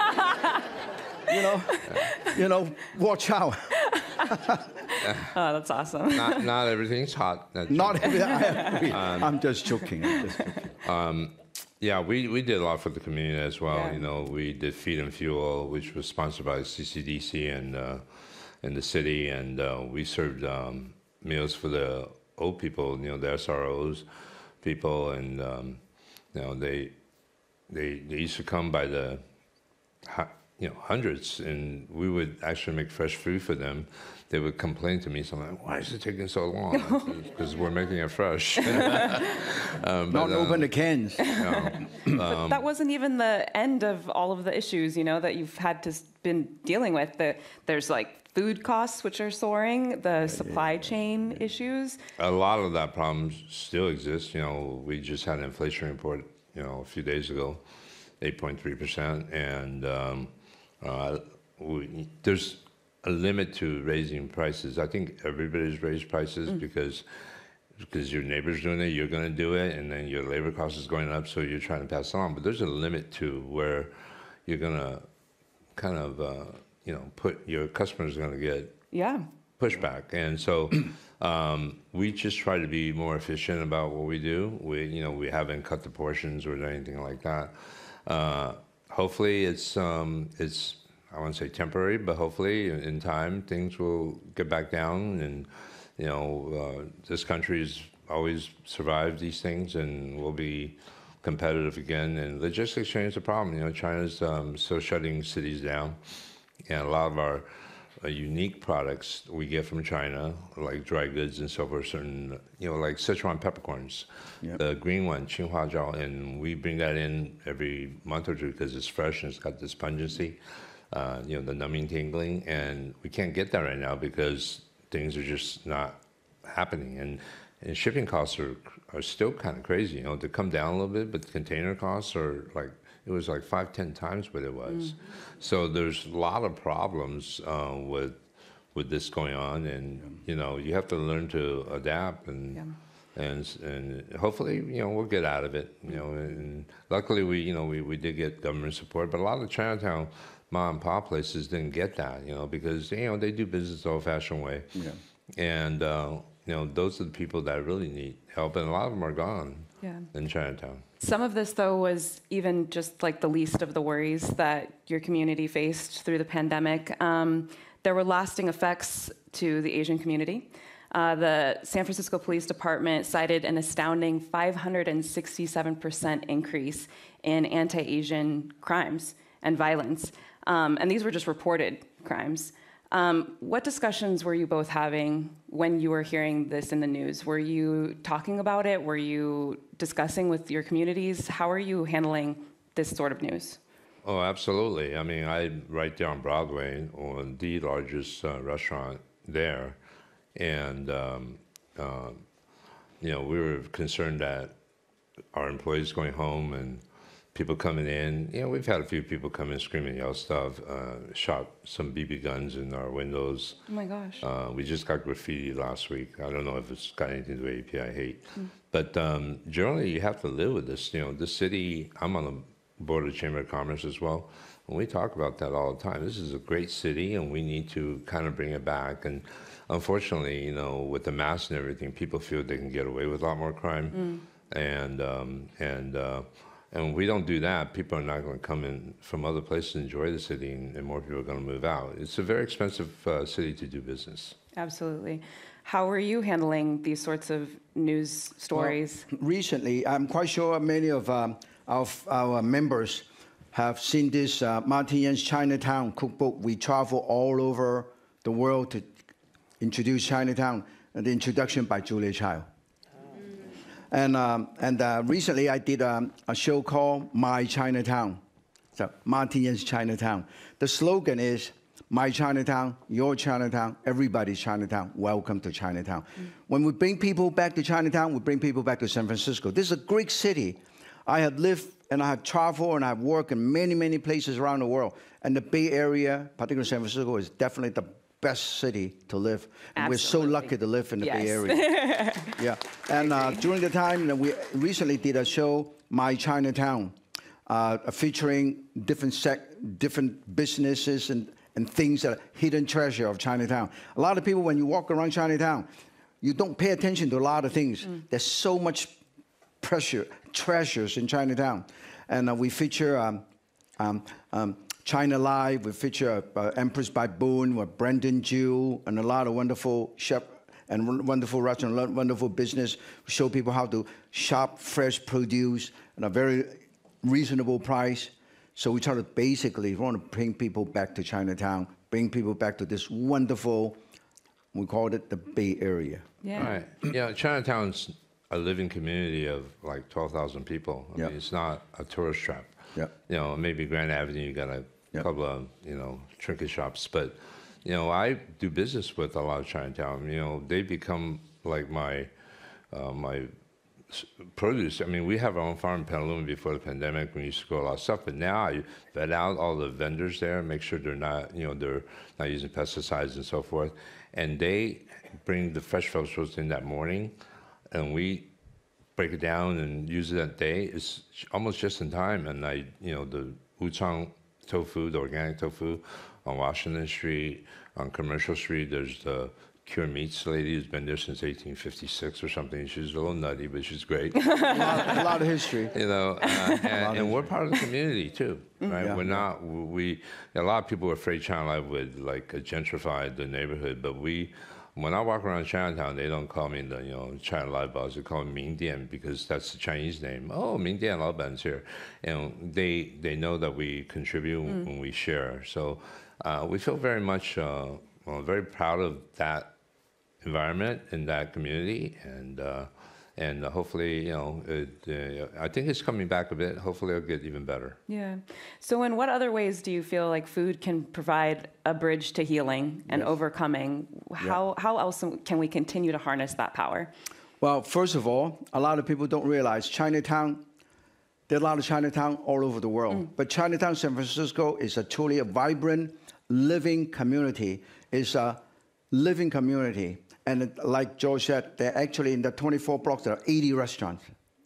You know, watch out. Oh, that's awesome. Not everything's hot. Not everything. I agree. I'm just joking. Yeah, we did a lot for the community as well. Yeah. You know, we did Feed and Fuel, which was sponsored by CCDC and in the city, and we served meals for the old people. You know, the SROs people, and you know, they used to come by the hundreds, and we would actually make fresh food for them. They would complain to me, so I'm like, why is it taking so long? Because we're making it fresh. Not open the cans. But that wasn't even the end of all of the issues, that you've had to been dealing with. There's like food costs, which are soaring, the supply chain issues. A lot of that problem still exists. We just had an inflation report, a few days ago, 8.3%, and there's a limit to raising prices. I think everybody's raised prices because your neighbor's doing it, you're going to do it, and then your labor cost is going up, so you're trying to pass it on. But there's a limit to where you're going to kind of your customers are going to get Yeah. pushback. And so we just try to be more efficient about what we do. We haven't cut the portions or anything like that. Hopefully it's I won't say temporary, but hopefully in time things will get back down, and this country's always survived these things and will be competitive again. And logistics chain is a problem. China's still shutting cities down, and a lot of our unique products we get from China, like dry goods and so forth, certain, like Sichuan peppercorns, the green one, Qinghua Zhao, and we bring that in every month or two because it's fresh and it's got this pungency, the numbing tingling, and we can't get that right now because things are just not happening. And shipping costs are still kind of crazy, they come down a little bit, but the container costs are it was like 5-10 times what it was. So there's a lot of problems with this going on, and you have to learn to adapt, and hopefully we'll get out of it. And luckily we did get government support, but a lot of Chinatown mom and pop places didn't get that, because they do business the old-fashioned way, and those are the people that really need help, and a lot of them are gone in Chinatown. Some of this, though, was even just like the least of the worries that your community faced through the pandemic. There were lasting effects to the Asian community. The San Francisco Police Department cited an astounding 567% increase in anti-Asian crimes and violence. And these were just reported crimes. What discussions were you both having when you were hearing this in the news? Were you talking about it? Were you discussing with your communities? How are you handling this sort of news? Oh, absolutely. I mean, I'm right there on Broadway, on the largest restaurant there. And, we were concerned that our employees going home and people coming in, we've had a few people come in screaming and yell stuff, shot some BB guns in our windows. Oh my gosh. We just got graffiti last week. I don't know if it's got anything to do with API hate. But generally, you have to live with this. This city, I'm on the board of the Chamber of Commerce as well, and we talk about that all the time. This is a great city, and we need to kind of bring it back. And unfortunately, with the masks and everything, people feel they can get away with a lot more crime. And we don't do that. People are not going to come in from other places and enjoy the city, and more people are going to move out. It's a very expensive city to do business. Absolutely. How are you handling these sorts of news stories? Well, recently, I'm quite sure many of our members have seen this Martin Yan's Chinatown cookbook. We travel all over the world to introduce Chinatown, and the introduction by Julia Child. And recently I did a show called My Chinatown, so Martin Yan's Chinatown. The slogan is, my Chinatown, your Chinatown, everybody's Chinatown, welcome to Chinatown. When we bring people back to Chinatown, we bring people back to San Francisco. This is a great city. I have lived and I have traveled and I have worked in many, many places around the world. And the Bay Area, particularly San Francisco, is definitely the best city to live. And we're so lucky to live in the Bay Area. Yeah. And during the time, we recently did a show, My Chinatown, featuring different businesses and things that are hidden treasure of Chinatown. A lot of people, when you walk around Chinatown, you don't pay attention to a lot of things. There's so much treasures in Chinatown. And we feature China Live, we feature Empress by Boone with Brendan Jew, and a lot of wonderful chef and wonderful restaurant, wonderful business. We show people how to shop fresh produce at a very reasonable price. So we try to basically want to bring people back to Chinatown, bring people back to this wonderful, we call it the Bay Area. Yeah. Right. Yeah, Chinatown's a living community of like 12,000 people. I mean, it's not a tourist trap. Yeah. Maybe Grand Avenue, you got a couple of, trinket shops. But, I do business with a lot of Chinatown. They become like my produce. I mean, we have our own farm in Petaluma before the pandemic. We used to grow a lot of stuff. But now I vet out all the vendors there, make sure they're not, they're not using pesticides and so forth. And they bring the fresh vegetables in that morning, and we break it down and use it that day. It's almost just in time. And the wuchang tofu, the organic tofu, on Washington Street, on Commercial Street. There's the Cure Meats lady who's been there since 1856 or something. She's a little nutty, but she's great. A lot of history. You know, and we're part of the community too, right? Yeah. We're not. A lot of people are afraid China Life would like gentrify the neighborhood, but when I walk around Chinatown, they don't call me the China Life boss. They call me Ming Dian because that's the Chinese name. Oh, Ming Dian Laoban's here, and they know that we contribute when we share. So we feel very much very proud of that environment in that community, and hopefully, I think it's coming back a bit. Hopefully, it'll get even better. Yeah. So, in what other ways do you feel like food can provide a bridge to healing and overcoming? How else can we continue to harness that power? Well, first of all, a lot of people don't realize Chinatown. There are a lot of Chinatown all over the world, but Chinatown, San Francisco, is truly a vibrant, living community. It's a living community. And like George said, they're actually in the 24 blocks, there are 80 restaurants,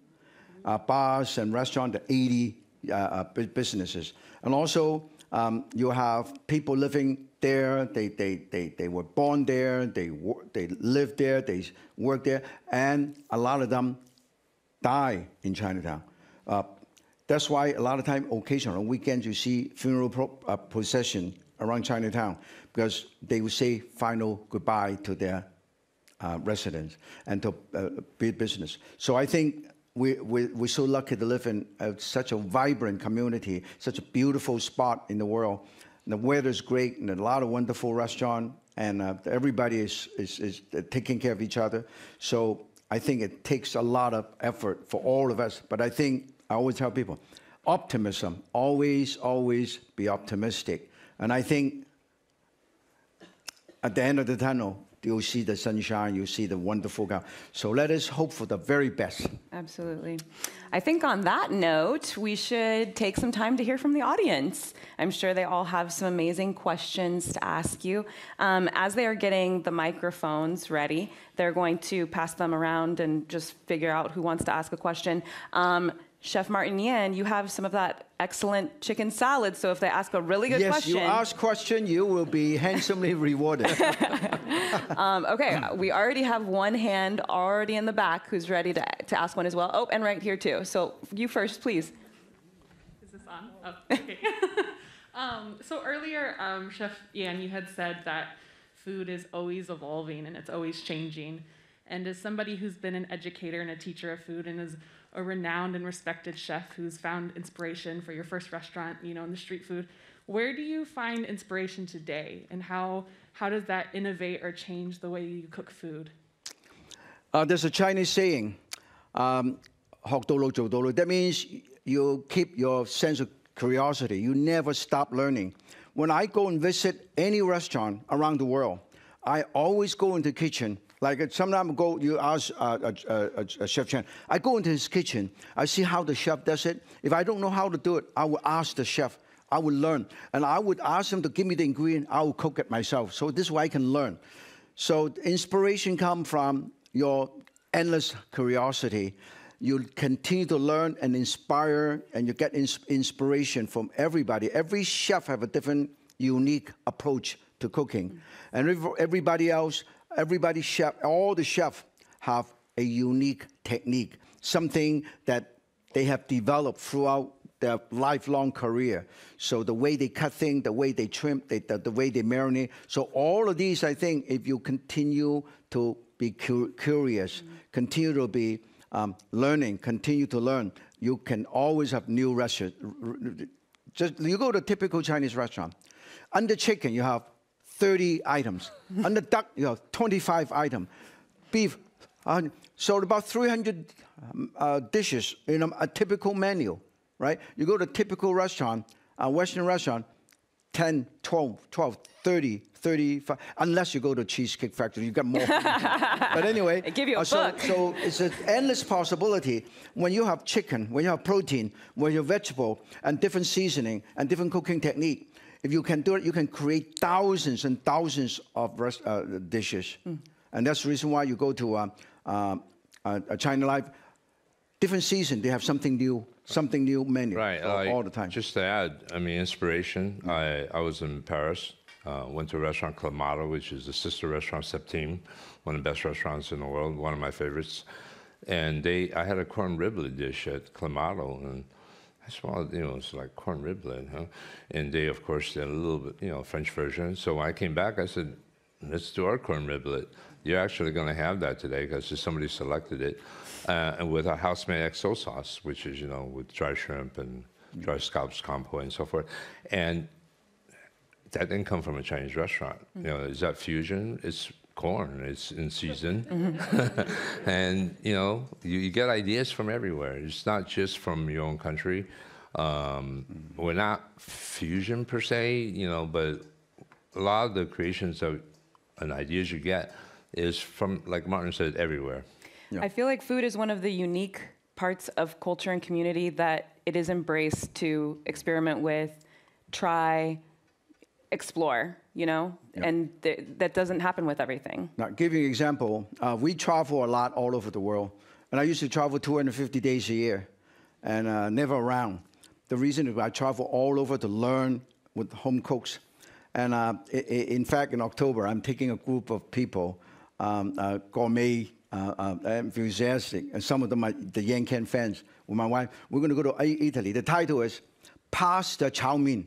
bars and restaurants, 80 businesses. And also, you have people living there. They were born there. They live there. They work there. And a lot of them die in Chinatown. That's why a lot of time, occasionally, on weekends, you see funeral procession around Chinatown because they will say final goodbye to their residents and to business. So I think we're so lucky to live in such a vibrant community, such a beautiful spot in the world. And the weather's great, and a lot of wonderful restaurants, and everybody is taking care of each other. So I think it takes a lot of effort for all of us. But I think I always tell people, optimism, always be optimistic. And I think at the end of the tunnel, you'll see the sunshine, you'll see the wonderful God. So let us hope for the very best. Absolutely. I think on that note, we should take some time to hear from the audience. I'm sure they all have some amazing questions to ask you. As they are getting the microphones ready, they're going to pass them around and just figure out who wants to ask a question. Chef Martin Yan, you have some of that excellent chicken salad, so if they ask a really good question... Yes, you ask question, you will be handsomely rewarded. Okay, we already have one hand already in the back who's ready to ask one as well. Oh, and right here too. So you first, please. Is this on? Oh, okay. So earlier, Chef Yan, you had said that food is always evolving and it's always changing. And as somebody who's been an educator and a teacher of food and is a renowned and respected chef who's found inspiration for your first restaurant, in the street food, where do you find inspiration today? And how does that innovate or change the way you cook food? There's a Chinese saying, 學到老做到老. That means you keep your sense of curiosity. You never stop learning. When I go and visit any restaurant around the world, I always go into the kitchen. Like sometimes you ask Chef Chen, I go into his kitchen, I see how the chef does it. If I don't know how to do it, I will ask the chef, I will learn. And I would ask him to give me the ingredient, I will cook it myself. So this way I can learn. So inspiration comes from your endless curiosity. You continue to learn and inspire, and you get inspiration from everybody. Every chef have a different, unique approach to cooking. And everybody chef, all the chefs have a unique technique, something that they have developed throughout their lifelong career. So the way they cut things, the way they trim, the way they marinate. So all of these, I think, if you continue to be curious, continue to be learning, continue to learn, you can always have new restaurants. Just you go to a typical Chinese restaurant. Under chicken, you have 30 items. Under duck, you have 25 items. Beef, so about 300 dishes in a typical menu, right? You go to a typical restaurant, a Western restaurant, 10, 12, 30, 35, unless you go to Cheesecake Factory, you get more. But anyway. They give you a book. So it's an endless possibility. When you have chicken, when you have protein, when you have vegetable, and different seasoning, and different cooking technique, if you can do it, you can create thousands and thousands of dishes. And that's the reason why you go to China Life. Different season, they have something new. something new menu Right, all the time. Just to add, I mean, inspiration. I was in Paris, went to a restaurant called Clamato, which is a sister restaurant, Septime, one of the best restaurants in the world, one of my favorites. And I had a corn riblet dish at Clamato, and I swallowed, it's like corn riblet, huh? And they, of course, did a little bit, French version. So when I came back, I said, let's do our corn riblet. You're actually going to have that today because somebody selected it, and with a house-made XO sauce, which is, with dry shrimp and dry scallops compo and so forth. And that didn't come from a Chinese restaurant. Is that fusion? It's corn. It's in season. And, you get ideas from everywhere. It's not just from your own country. We're not fusion per se, but a lot of the creations and ideas you get is from, like Martin said, everywhere. Yeah. I feel like food is one of the unique parts of culture and community that it is embraced to experiment with, try, explore, and that doesn't happen with everything. Now, give you an example. We travel a lot all over the world, and I used to travel 250 days a year, and never around. The reason is I travel all over to learn with home cooks. And in fact, in October, I'm taking a group of people, gourmet, enthusiastic, and some of them are the Yan Can fans with my wife. We're going to go to Italy. The title is Pasta Chow Mein.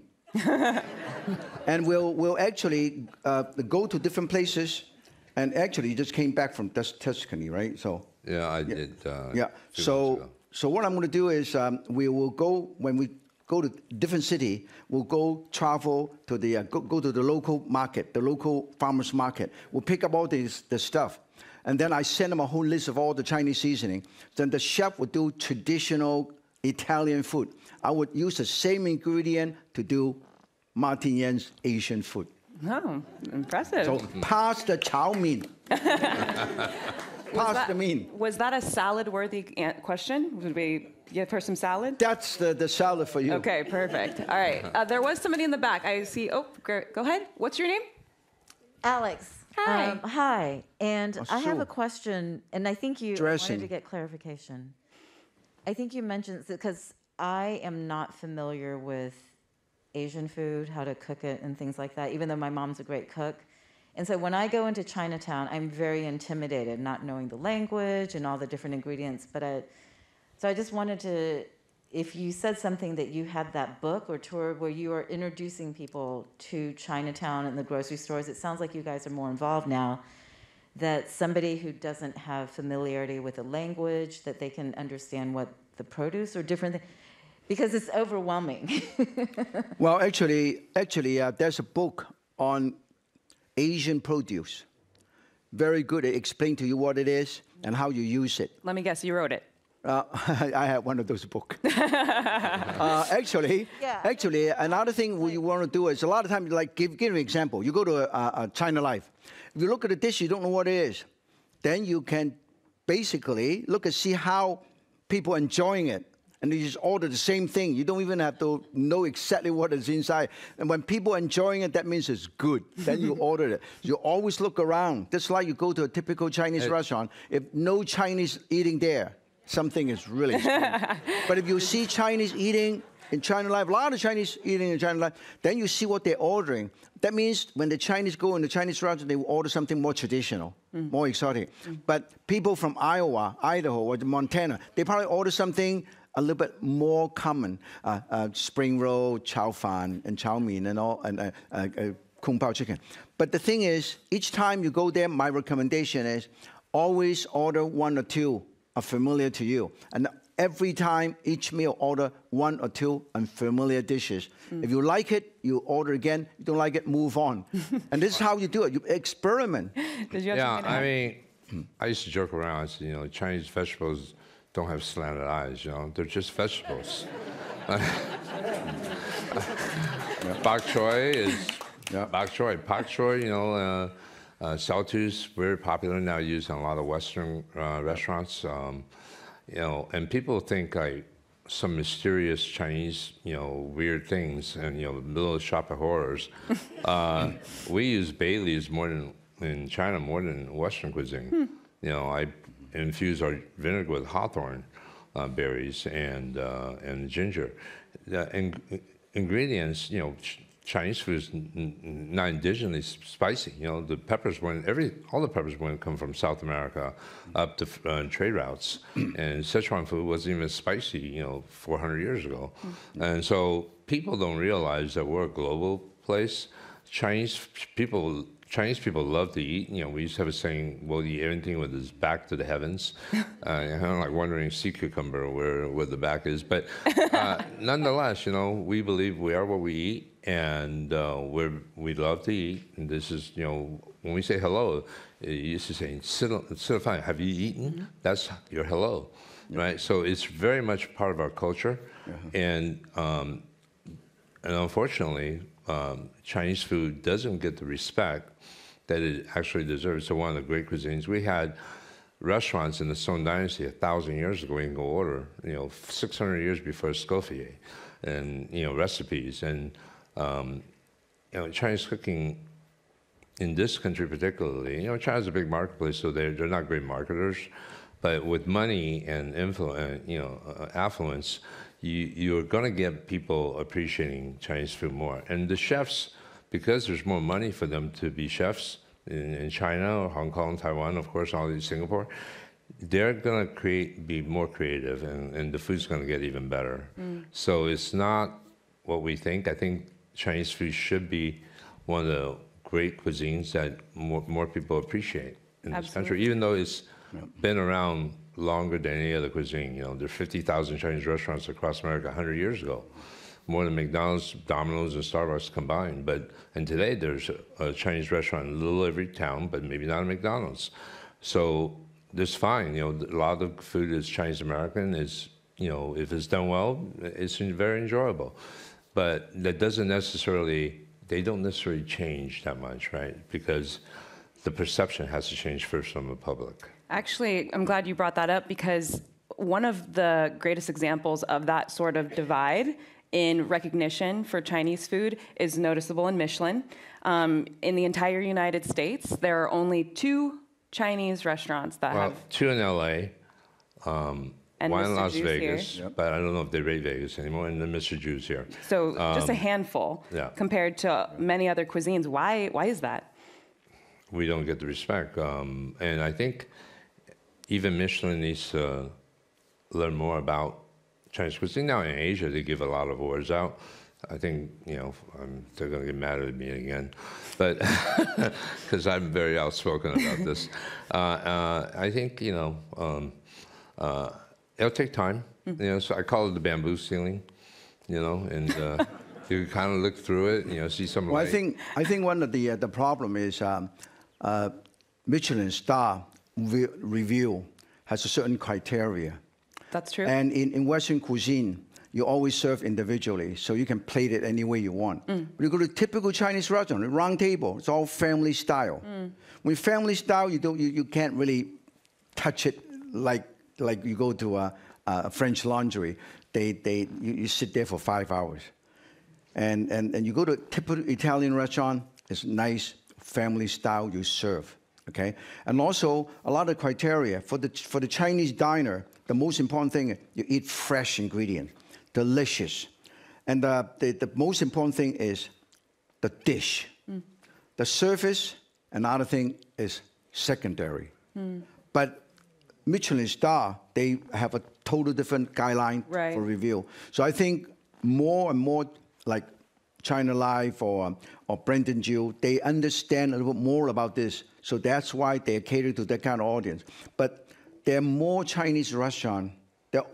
And we'll actually go to different places. And actually, you just came back from Tuscany, right? So yeah, I did. Yeah. So what I'm going to do is we will go when we go to different city. We'll go travel to the go to the local market, the local farmers market. We'll pick up all the stuff, and then I send them a whole list of all the Chinese seasoning. Then the chef would do traditional Italian food. I would use the same ingredient to do Martin Yan's Asian food. Oh, impressive. So pasta chow mein. Pasta mein. Was that a salad-worthy question? Would we get for some salad? That's the salad for you. Okay, perfect. All right. There was somebody in the back. I see. Oh, go ahead. What's your name? Alex. Hi. Hi. And I have a question, and I think you wanted to get clarification. I think you mentioned, because I am not familiar with Asian food, how to cook it and things like that, even though my mom's a great cook. And so when I go into Chinatown, I'm very intimidated, not knowing the language and all the different ingredients. So I just wanted to, if you said something that you had that book or tour where you are introducing people to Chinatown and the grocery stores, it sounds like you guys are more involved now, that somebody who doesn't have familiarity with the language, that they can understand what the produce or different things, because it's overwhelming. Well, actually, there's a book on Asian produce. Very good. It explains to you what it is and how you use it. Let me guess, you wrote it. I have one of those books. Actually, another thing you want to do is a lot of times, like give an example. You go to a China Life. If you look at a dish, you don't know what it is. Then you can basically look and see how people are enjoying it. And you just order the same thing. You don't even have to know exactly what is inside. And when people are enjoying it, that means it's good. Then you order it. You always look around. Just like you go to a typical Chinese restaurant. If no Chinese eating there, something is really strange. But if you see Chinese eating in China Life, a lot of Chinese eating in China Life, then you see what they're ordering. That means when the Chinese go in the Chinese restaurant, they will order something more traditional, more exotic. But people from Iowa, Idaho, or Montana, they probably order something a little bit more common, spring roll, chow fan, and chow mein, and all, and kung pao chicken. But the thing is, each time you go there, my recommendation is always order one or two are familiar to you. And every time, each meal, order one or two unfamiliar dishes. If you like it, you order again. You don't like it, move on. And this is how you do it. You experiment. I mean, I used to joke around. I said, Chinese vegetables don't have slanted eyes, they're just vegetables. Bok choy is bok choy. Pak choy, saltus, very popular now, used in a lot of Western restaurants. And people think like some mysterious Chinese, weird things, and middle of shop of horrors. We use bay leaves in China more than Western cuisine. I infuse our vinegar with hawthorn. berries and ginger. The ingredients, Chinese food is not indigenously spicy. The peppers all the peppers wouldn't come from South America up the trade routes, and Sichuan food wasn't even spicy, 400 years ago. And so people don't realize that we're a global place. Chinese people love to eat. We used to have a saying, we'll eat everything with his back to the heavens. Kind of like wondering sea cucumber where the back is. But nonetheless, we believe we are what we eat, and we love to eat. And this is, when we say hello, you used to say, sit fine, have you eaten? That's your hello, right? So it's very much part of our culture. And unfortunately, Chinese food doesn't get the respect that it actually deserves. So one of the great cuisines. We had restaurants in the Song Dynasty 1,000 years ago. You can go order, 600 years before Escoffier, and recipes. And Chinese cooking in this country particularly. China's a big marketplace, so they're not great marketers, but with money and influence, affluence, you're going to get people appreciating Chinese food more. And the chefs, because there's more money for them to be chefs in China or Hong Kong, Taiwan, of course, all these Singapore, they're going to be more creative, and the food's going to get even better. So it's not what we think. I think Chinese food should be one of the great cuisines that more people appreciate in this country, even though it's been around longer than any other cuisine. There are 50,000 Chinese restaurants across America 100 years ago, more than McDonald's, Domino's, and Starbucks combined. And today there's a Chinese restaurant in little every town, but maybe not a McDonald's. So that's fine. A lot of food is Chinese American. Is if it's done well, it's very enjoyable. But that doesn't necessarily. They don't necessarily change that much, right? Because the perception has to change first from the public. Actually, I'm glad you brought that up, because one of the greatest examples of that sort of divide in recognition for Chinese food is noticeable in Michelin. In the entire United States, there are only 2 Chinese restaurants that have... 2 in LA, one in Las Vegas, here. But I don't know if they rate Vegas anymore, and then Mr. Juice here. So just a handful compared to many other cuisines. Why is that? We don't get the respect. And I think even Michelin needs to learn more about Chinese cuisine. Now in Asia, they give a lot of awards out. I think, they're going to get mad at me again, but because I'm very outspoken about this. I think, it'll take time. So I call it the bamboo ceiling, and you kind of look through it, see some light. I think one of the problem is Michelin star review has a certain criteria. That's true. And in Western cuisine, you always serve individually, so you can plate it any way you want. When you go to a typical Chinese restaurant, round table, it's all family style. When family style, you can't really touch it like you go to a French Laundry. You sit there for 5 hours, and you go to a typical Italian restaurant, it's nice family style. You serve, okay, and also a lot of criteria for the Chinese diner. The most important thing, you eat fresh ingredients, delicious. And the most important thing is the dish. The service, another thing, is secondary. But Michelin star, they have a total different guideline for review. So I think more and more, like China Life or Brendan Jill, they understand a little bit more about this. So that's why they cater to that kind of audience. But there are more Chinese restaurants. There are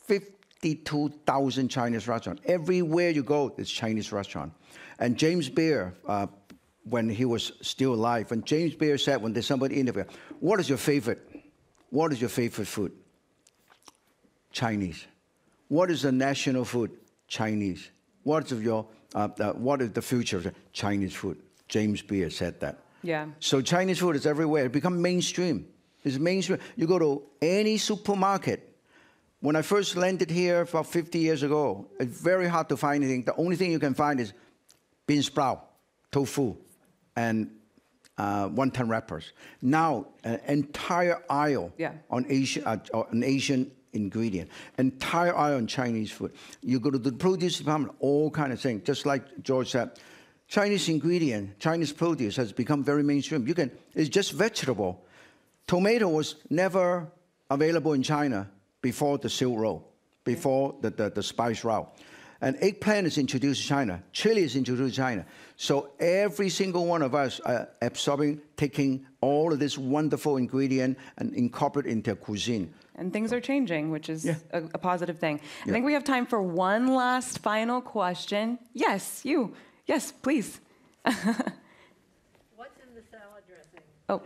52,000 Chinese restaurants. Everywhere you go, there's Chinese restaurant. And James Beard, when he was still alive, when James Beard said, when there's somebody interviewed, what is your favorite? What is your favorite food? Chinese. What is the national food? Chinese. What is the future of Chinese food? James Beard said that. Yeah. So Chinese food is everywhere. It become mainstream. It's mainstream. You go to any supermarket. When I first landed here about 50 years ago, it's very hard to find anything. The only thing you can find is bean sprout, tofu, and wonton wrappers. Now, an entire aisle on Asian ingredient. Entire aisle on Chinese food. You go to the produce department, all kind of things. Just like George said, Chinese ingredient, Chinese produce has become very mainstream. It's just vegetable. Tomato was never available in China before the Silk Road, before the spice route. And eggplant is introduced to China. Chili is introduced to China. So every single one of us are absorbing, taking all of this wonderful ingredient and incorporate into cuisine. And things are changing, which is a positive thing. I think we have time for one last final question. Yes, you. Yes, please. What's in the salad dressing? Oh.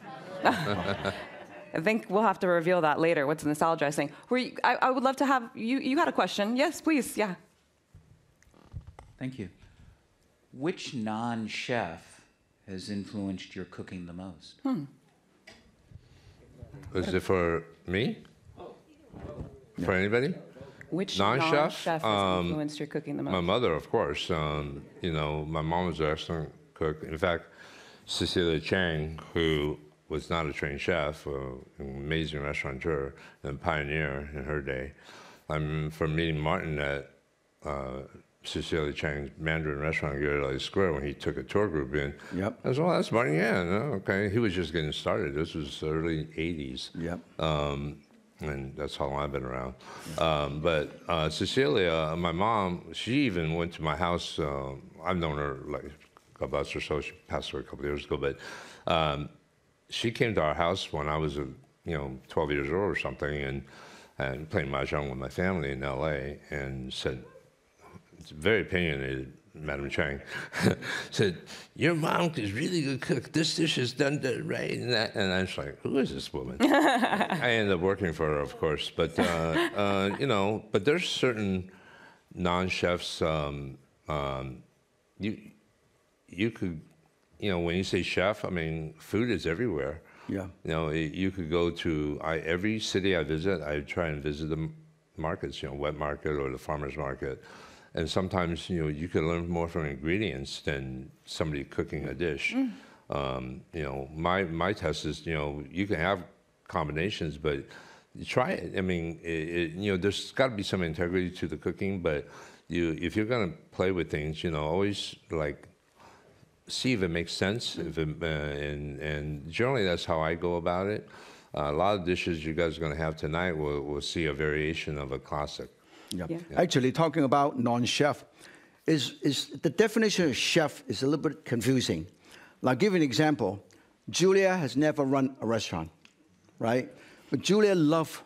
I think we'll have to reveal that later, what's in the salad dressing. I would love to have, you had a question. Yes, please, yeah. Thank you. Which non-chef has influenced your cooking the most? Is it for me? For anybody? Which non-chef has influenced your cooking the most? My mother, of course. You know, my mom was an excellent cook. In fact, Cecilia Chang, who was not a trained chef, an amazing restaurateur and pioneer in her day. I'm from meeting Martin at Cecilia Chang's Mandarin restaurant in Gary Square when he took a tour group in. Yep. I was, well, that's Martin, yeah, no, okay. He was just getting started. This was early 80s. Yep. And that's how long I've been around. But Cecilia, my mom, she even went to my house. I've known her like God bless her soul. She passed away a couple of years ago. But she came to our house when I was, 12 years old or something, and playing mahjong with my family in L.A. and said, it's very opinionated, Madam Chang, said, your mom is really good cook. This dish is done right. And I was like, who is this woman? I ended up working for her, of course. But, but there's certain non-chefs, you could, when you say chef, I mean, food is everywhere. Yeah. You could go to, every city I visit, I try and visit the markets, wet market or the farmer's market. And sometimes, you can learn more from ingredients than somebody cooking a dish. My test is, you can have combinations, but you try it. I mean, there's got to be some integrity to the cooking, but if you're going to play with things, always see if it makes sense. And generally, that's how I go about it. A lot of dishes you guys are going to have tonight will see a variation of a classic. Yeah. Actually, talking about non-chef, is the definition of chef is a little bit confusing. I'll give you an example. Julia has never run a restaurant, right? But Julia loves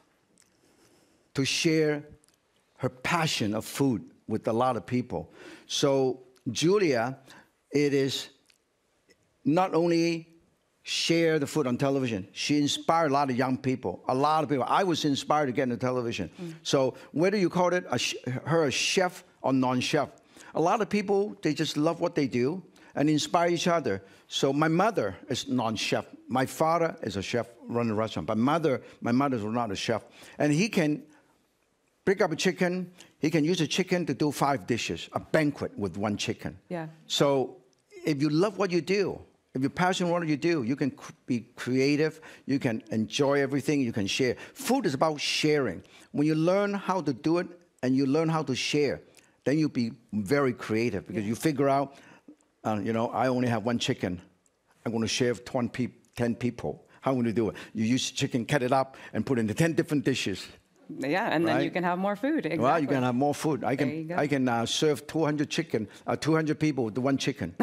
to share her passion of food with a lot of people. So Julia, it is not only share the food on television. She inspired a lot of young people, I was inspired to get into television. So whether you call it her a chef or non-chef, a lot of people, they just love what they do and inspire each other. So my mother is non-chef. My father is a chef, run a restaurant. But my mother is not a chef. And he can pick up a chicken. He can use a chicken to do 5 dishes, a banquet with 1 chicken. Yeah. So if you love what you do, if you're passionate about what you do, you can be creative, you can enjoy everything, you can share. Food is about sharing. When you learn how to do it and you learn how to share, then you'll be very creative because you figure out, I only have 1 chicken. I'm going to share with 10 people. How am I going to do it? You use chicken, cut it up, and put it into 10 different dishes. Yeah, and then you can have more food. Exactly. Well, you can have more food. I can serve 200 people with 1 chicken.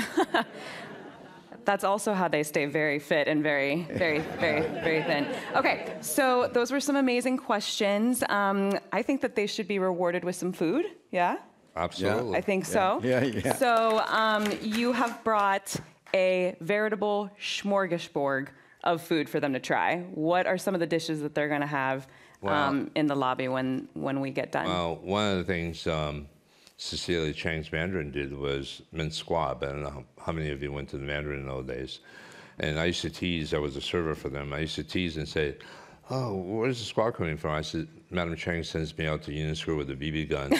That's also how they stay very fit and very, very, very, very thin. Okay, so those were some amazing questions. I think that they should be rewarded with some food. Yeah? Absolutely. I think so. Yeah. So you have brought a veritable smorgasbord of food for them to try. What are some of the dishes that they're going to have in the lobby when we get done? Well, one of the things Cecilia Chang's Mandarin did was minced squab. I don't know how many of you went to the Mandarin in those days. And I used to tease, I was a server for them, I used to tease and say, oh, where's the squab coming from? I said, Madam Chang sends me out to Union Square with a BB gun.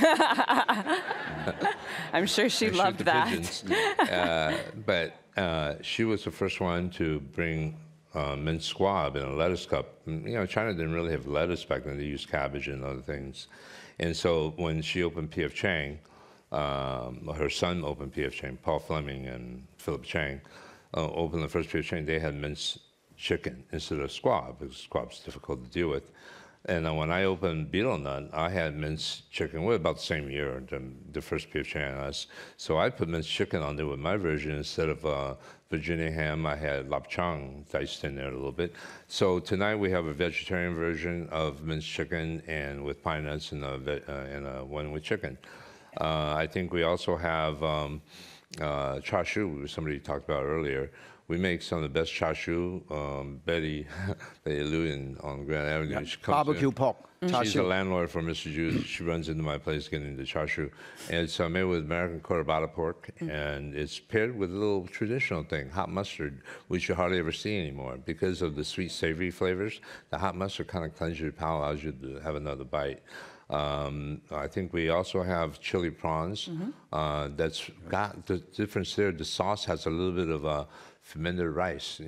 I'm sure she loved that. But she was the first one to bring minced squab in a lettuce cup. China didn't really have lettuce back then. They used cabbage and other things. And so when she opened P.F. Chang, her son opened P.F. Chang, Paul Fleming and Philip Chang, opened the first P.F. Chang, they had minced chicken instead of squab, because squab's difficult to deal with. And when I opened Beetle Nut, I had minced chicken. We're about the same year, the first P.F. Chang on us. So I put minced chicken on there with my version. Instead of Virginia ham, I had lapchang diced in there a little bit. So tonight we have a vegetarian version of minced chicken and with pine nuts and a one with chicken. I think we also have char siu, somebody talked about earlier. We make some of the best char siu. Betty Liu on Grand Avenue. Yep. She Barbecue pork. She's a landlord for Mr. Juice. She runs into my place getting the char siu. And it's made with American quarter bottle pork. And it's paired with a little traditional thing, hot mustard, which you hardly ever see anymore. Because of the sweet, savory flavors, the hot mustard kind of cleanses your palate, allows you to have another bite. I think we also have chili prawns. That's got the difference there. The sauce has a little bit of fermented rice.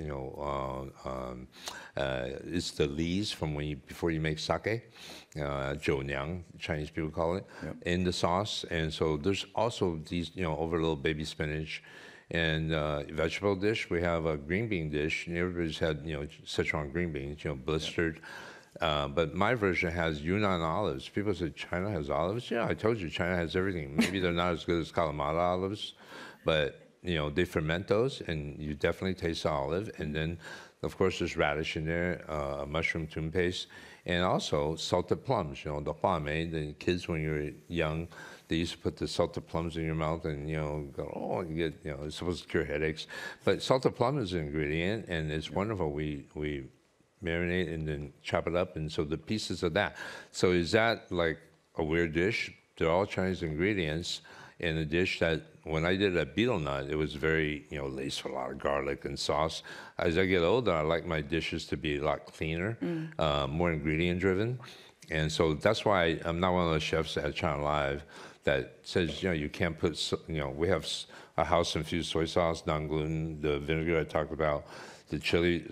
It's the lees from before you make sake, zhounyang, Chinese people call it, in the sauce. And so there's also these, over a little baby spinach. And vegetable dish, we have a green bean dish. And everybody's had, Sichuan green beans, blistered. But my version has Yunnan olives. People say China has olives. Yeah, I told you China has everything. Maybe they're not as good as Kalamata olives, but they ferment those, and you definitely taste the olive. And then, of course, there's radish in there, mushroom tune paste, and also salted plums. The huamei. The kids when you're young, they used to put the salted plums in your mouth and go, you get it's supposed to cure headaches. But salted plum is an ingredient, and it's wonderful. We marinate and then chop it up, and so the pieces of that. So is that like a weird dish? They're all Chinese ingredients in a dish that when I did at Beetle Nut, it was very, laced with a lot of garlic and sauce. As I get older, I like my dishes to be a lot cleaner, more ingredient driven. And so that's why I'm not one of those chefs at China Live that says, you can't put, we have a house-infused soy sauce, non-gluten, the vinegar I talked about, the chili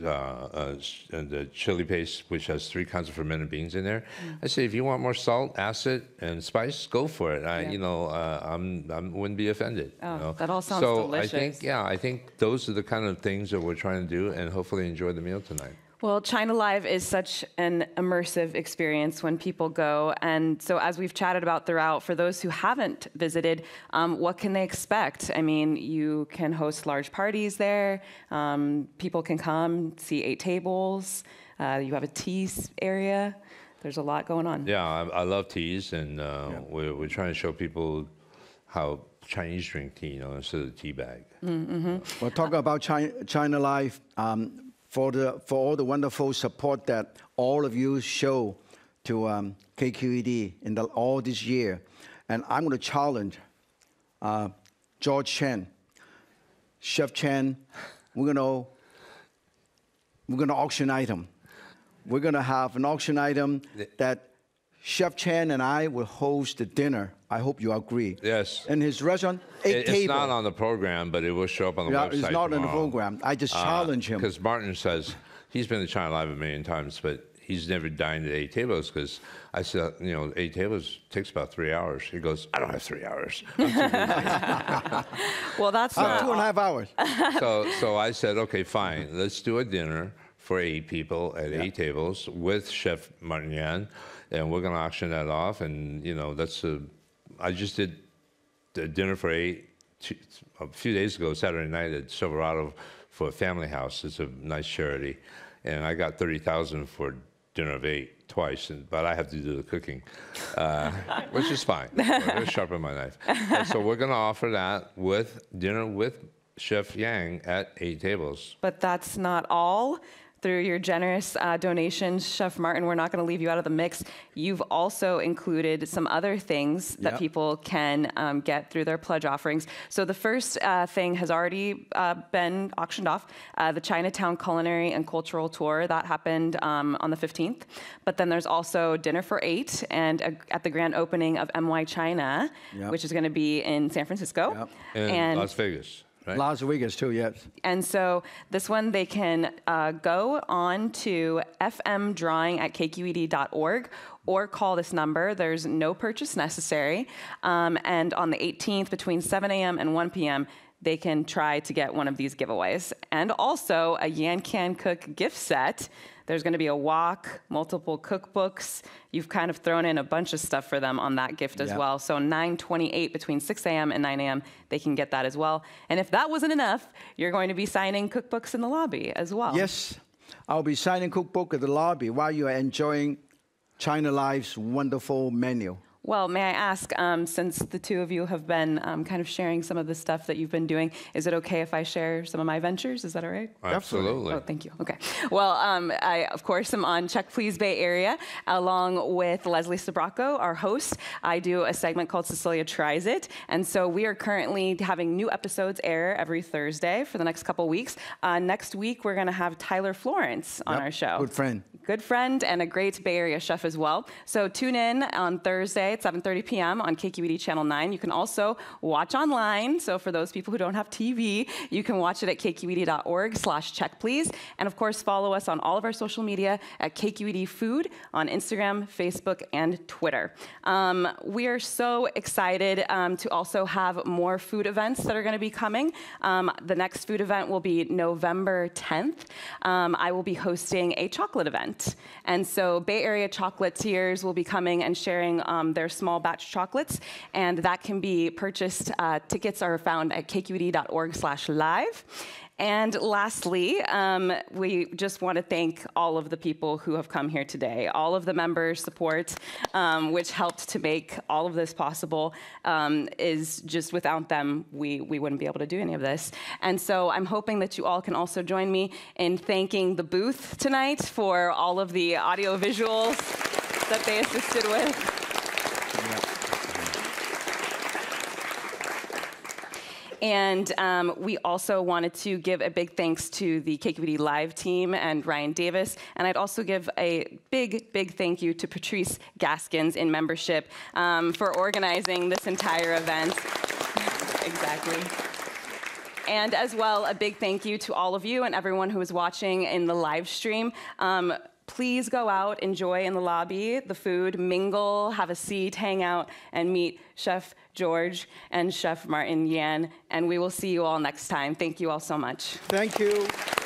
and the chili paste, which has 3 kinds of fermented beans in there. I say, if you want more salt, acid, and spice, go for it. I wouldn't be offended. Oh, that all sounds delicious. I think those are the kind of things that we're trying to do, and hopefully enjoy the meal tonight. Well, China Live is such an immersive experience when people go. And so as we've chatted about throughout, for those who haven't visited, what can they expect? I mean, you can host large parties there. People can come, see 8 tables. You have a tea area. There's a lot going on. Yeah, I love teas, and we're trying to show people how Chinese drink tea, instead of tea bag. We're talking about China Live. For all the wonderful support that all of you show to KQED in all this year. And I'm going to challenge George Chen, Chef Chen. We're going to auction item. We're going to have an auction item that Chef Chen and I will host the dinner. I hope you agree. Yes. In his restaurant, 8 tables. It's not on the program, but it will show up on the website it's not tomorrow. on the program. I just challenge him. Because Martin says, he's been to China Live a million times, but he's never dined at 8 tables, because I said, 8 tables takes about 3 hours. He goes, I don't have 3 hours. Well, that's not 2.5 hours. So I said, okay, fine. Let's do a dinner for 8 people at 8 tables with Chef Martin Yan, and we're going to auction that off. And, I just did the dinner for 8 a few days ago, Saturday night at Silverado for a family house. It's a nice charity. And I got $30,000 for dinner of 8 twice, but I have to do the cooking, which is fine. I sharpen my knife. And so we're going to offer that with dinner with Chef Yang at 8 tables. But that's not all. Through your generous donations, Chef Martin, we're not going to leave you out of the mix. You've also included some other things that people can get through their pledge offerings. So the first thing has already been auctioned off, the Chinatown Culinary and Cultural Tour. That happened on the 15th. But then there's also Dinner for 8 and at the grand opening of MY China, which is going to be in San Francisco. And Las Vegas. right? Las Vegas too, yes. And so this one, they can go on to fmdrawing@kqed.org or call this number. There's no purchase necessary. And on the 18th, between 7 a.m. and 1 p.m., they can try to get one of these giveaways. And also a Yan Can Cook gift set. There's going to be a wok, multiple cookbooks. You've kind of thrown in a bunch of stuff for them on that gift as well. So 9/28 between 6 a.m. and 9 a.m., they can get that as well. And if that wasn't enough, you're going to be signing cookbooks in the lobby as well. Yes, I'll be signing cookbook at the lobby while you are enjoying China Life's wonderful menu. Well, may I ask, since the two of you have been kind of sharing some of the stuff that you've been doing, is it okay if I share some of my ventures? Is that all right? Absolutely. Oh, thank you. Okay. Well, I, of course, am on Check Please Bay Area, along with Leslie Sabraco, our host. I do a segment called Cecilia Tries It. And so we are currently having new episodes air every Thursday for the next couple weeks. Next week, we're going to have Tyler Florence on our show. Good friend. Good friend and a great Bay Area chef as well. So tune in on Thursday at 7:30 p.m. on KQED Channel 9. You can also watch online. So for those people who don't have TV, you can watch it at kqed.org/checkplease. And of course, follow us on all of our social media at KQED Food on Instagram, Facebook, and Twitter. We are so excited to also have more food events that are going to be coming. The next food event will be November 10th. I will be hosting a chocolate event. And so Bay Area chocolatiers will be coming and sharing their small batch chocolates, and that can be purchased. Tickets are found at kqed.org/live. And lastly, we just want to thank all of the people who have come here today, all of the members' support, which helped to make all of this possible. Is just without them, we wouldn't be able to do any of this. And so I'm hoping that you all can also join me in thanking the booth tonight for all of the audio visuals that they assisted with. And we also wanted to give a big thanks to the KQED Live team and Ryan Davis. And I'd also give a big, big thank you to Patrice Gaskins in membership for organizing this entire event. Exactly. And as well, a big thank you to all of you and everyone who is watching in the live stream. Please go out, enjoy in the lobby, the food, mingle, have a seat, hang out, and meet Chef George and Chef Martin Yan. And we will see you all next time. Thank you all so much. Thank you.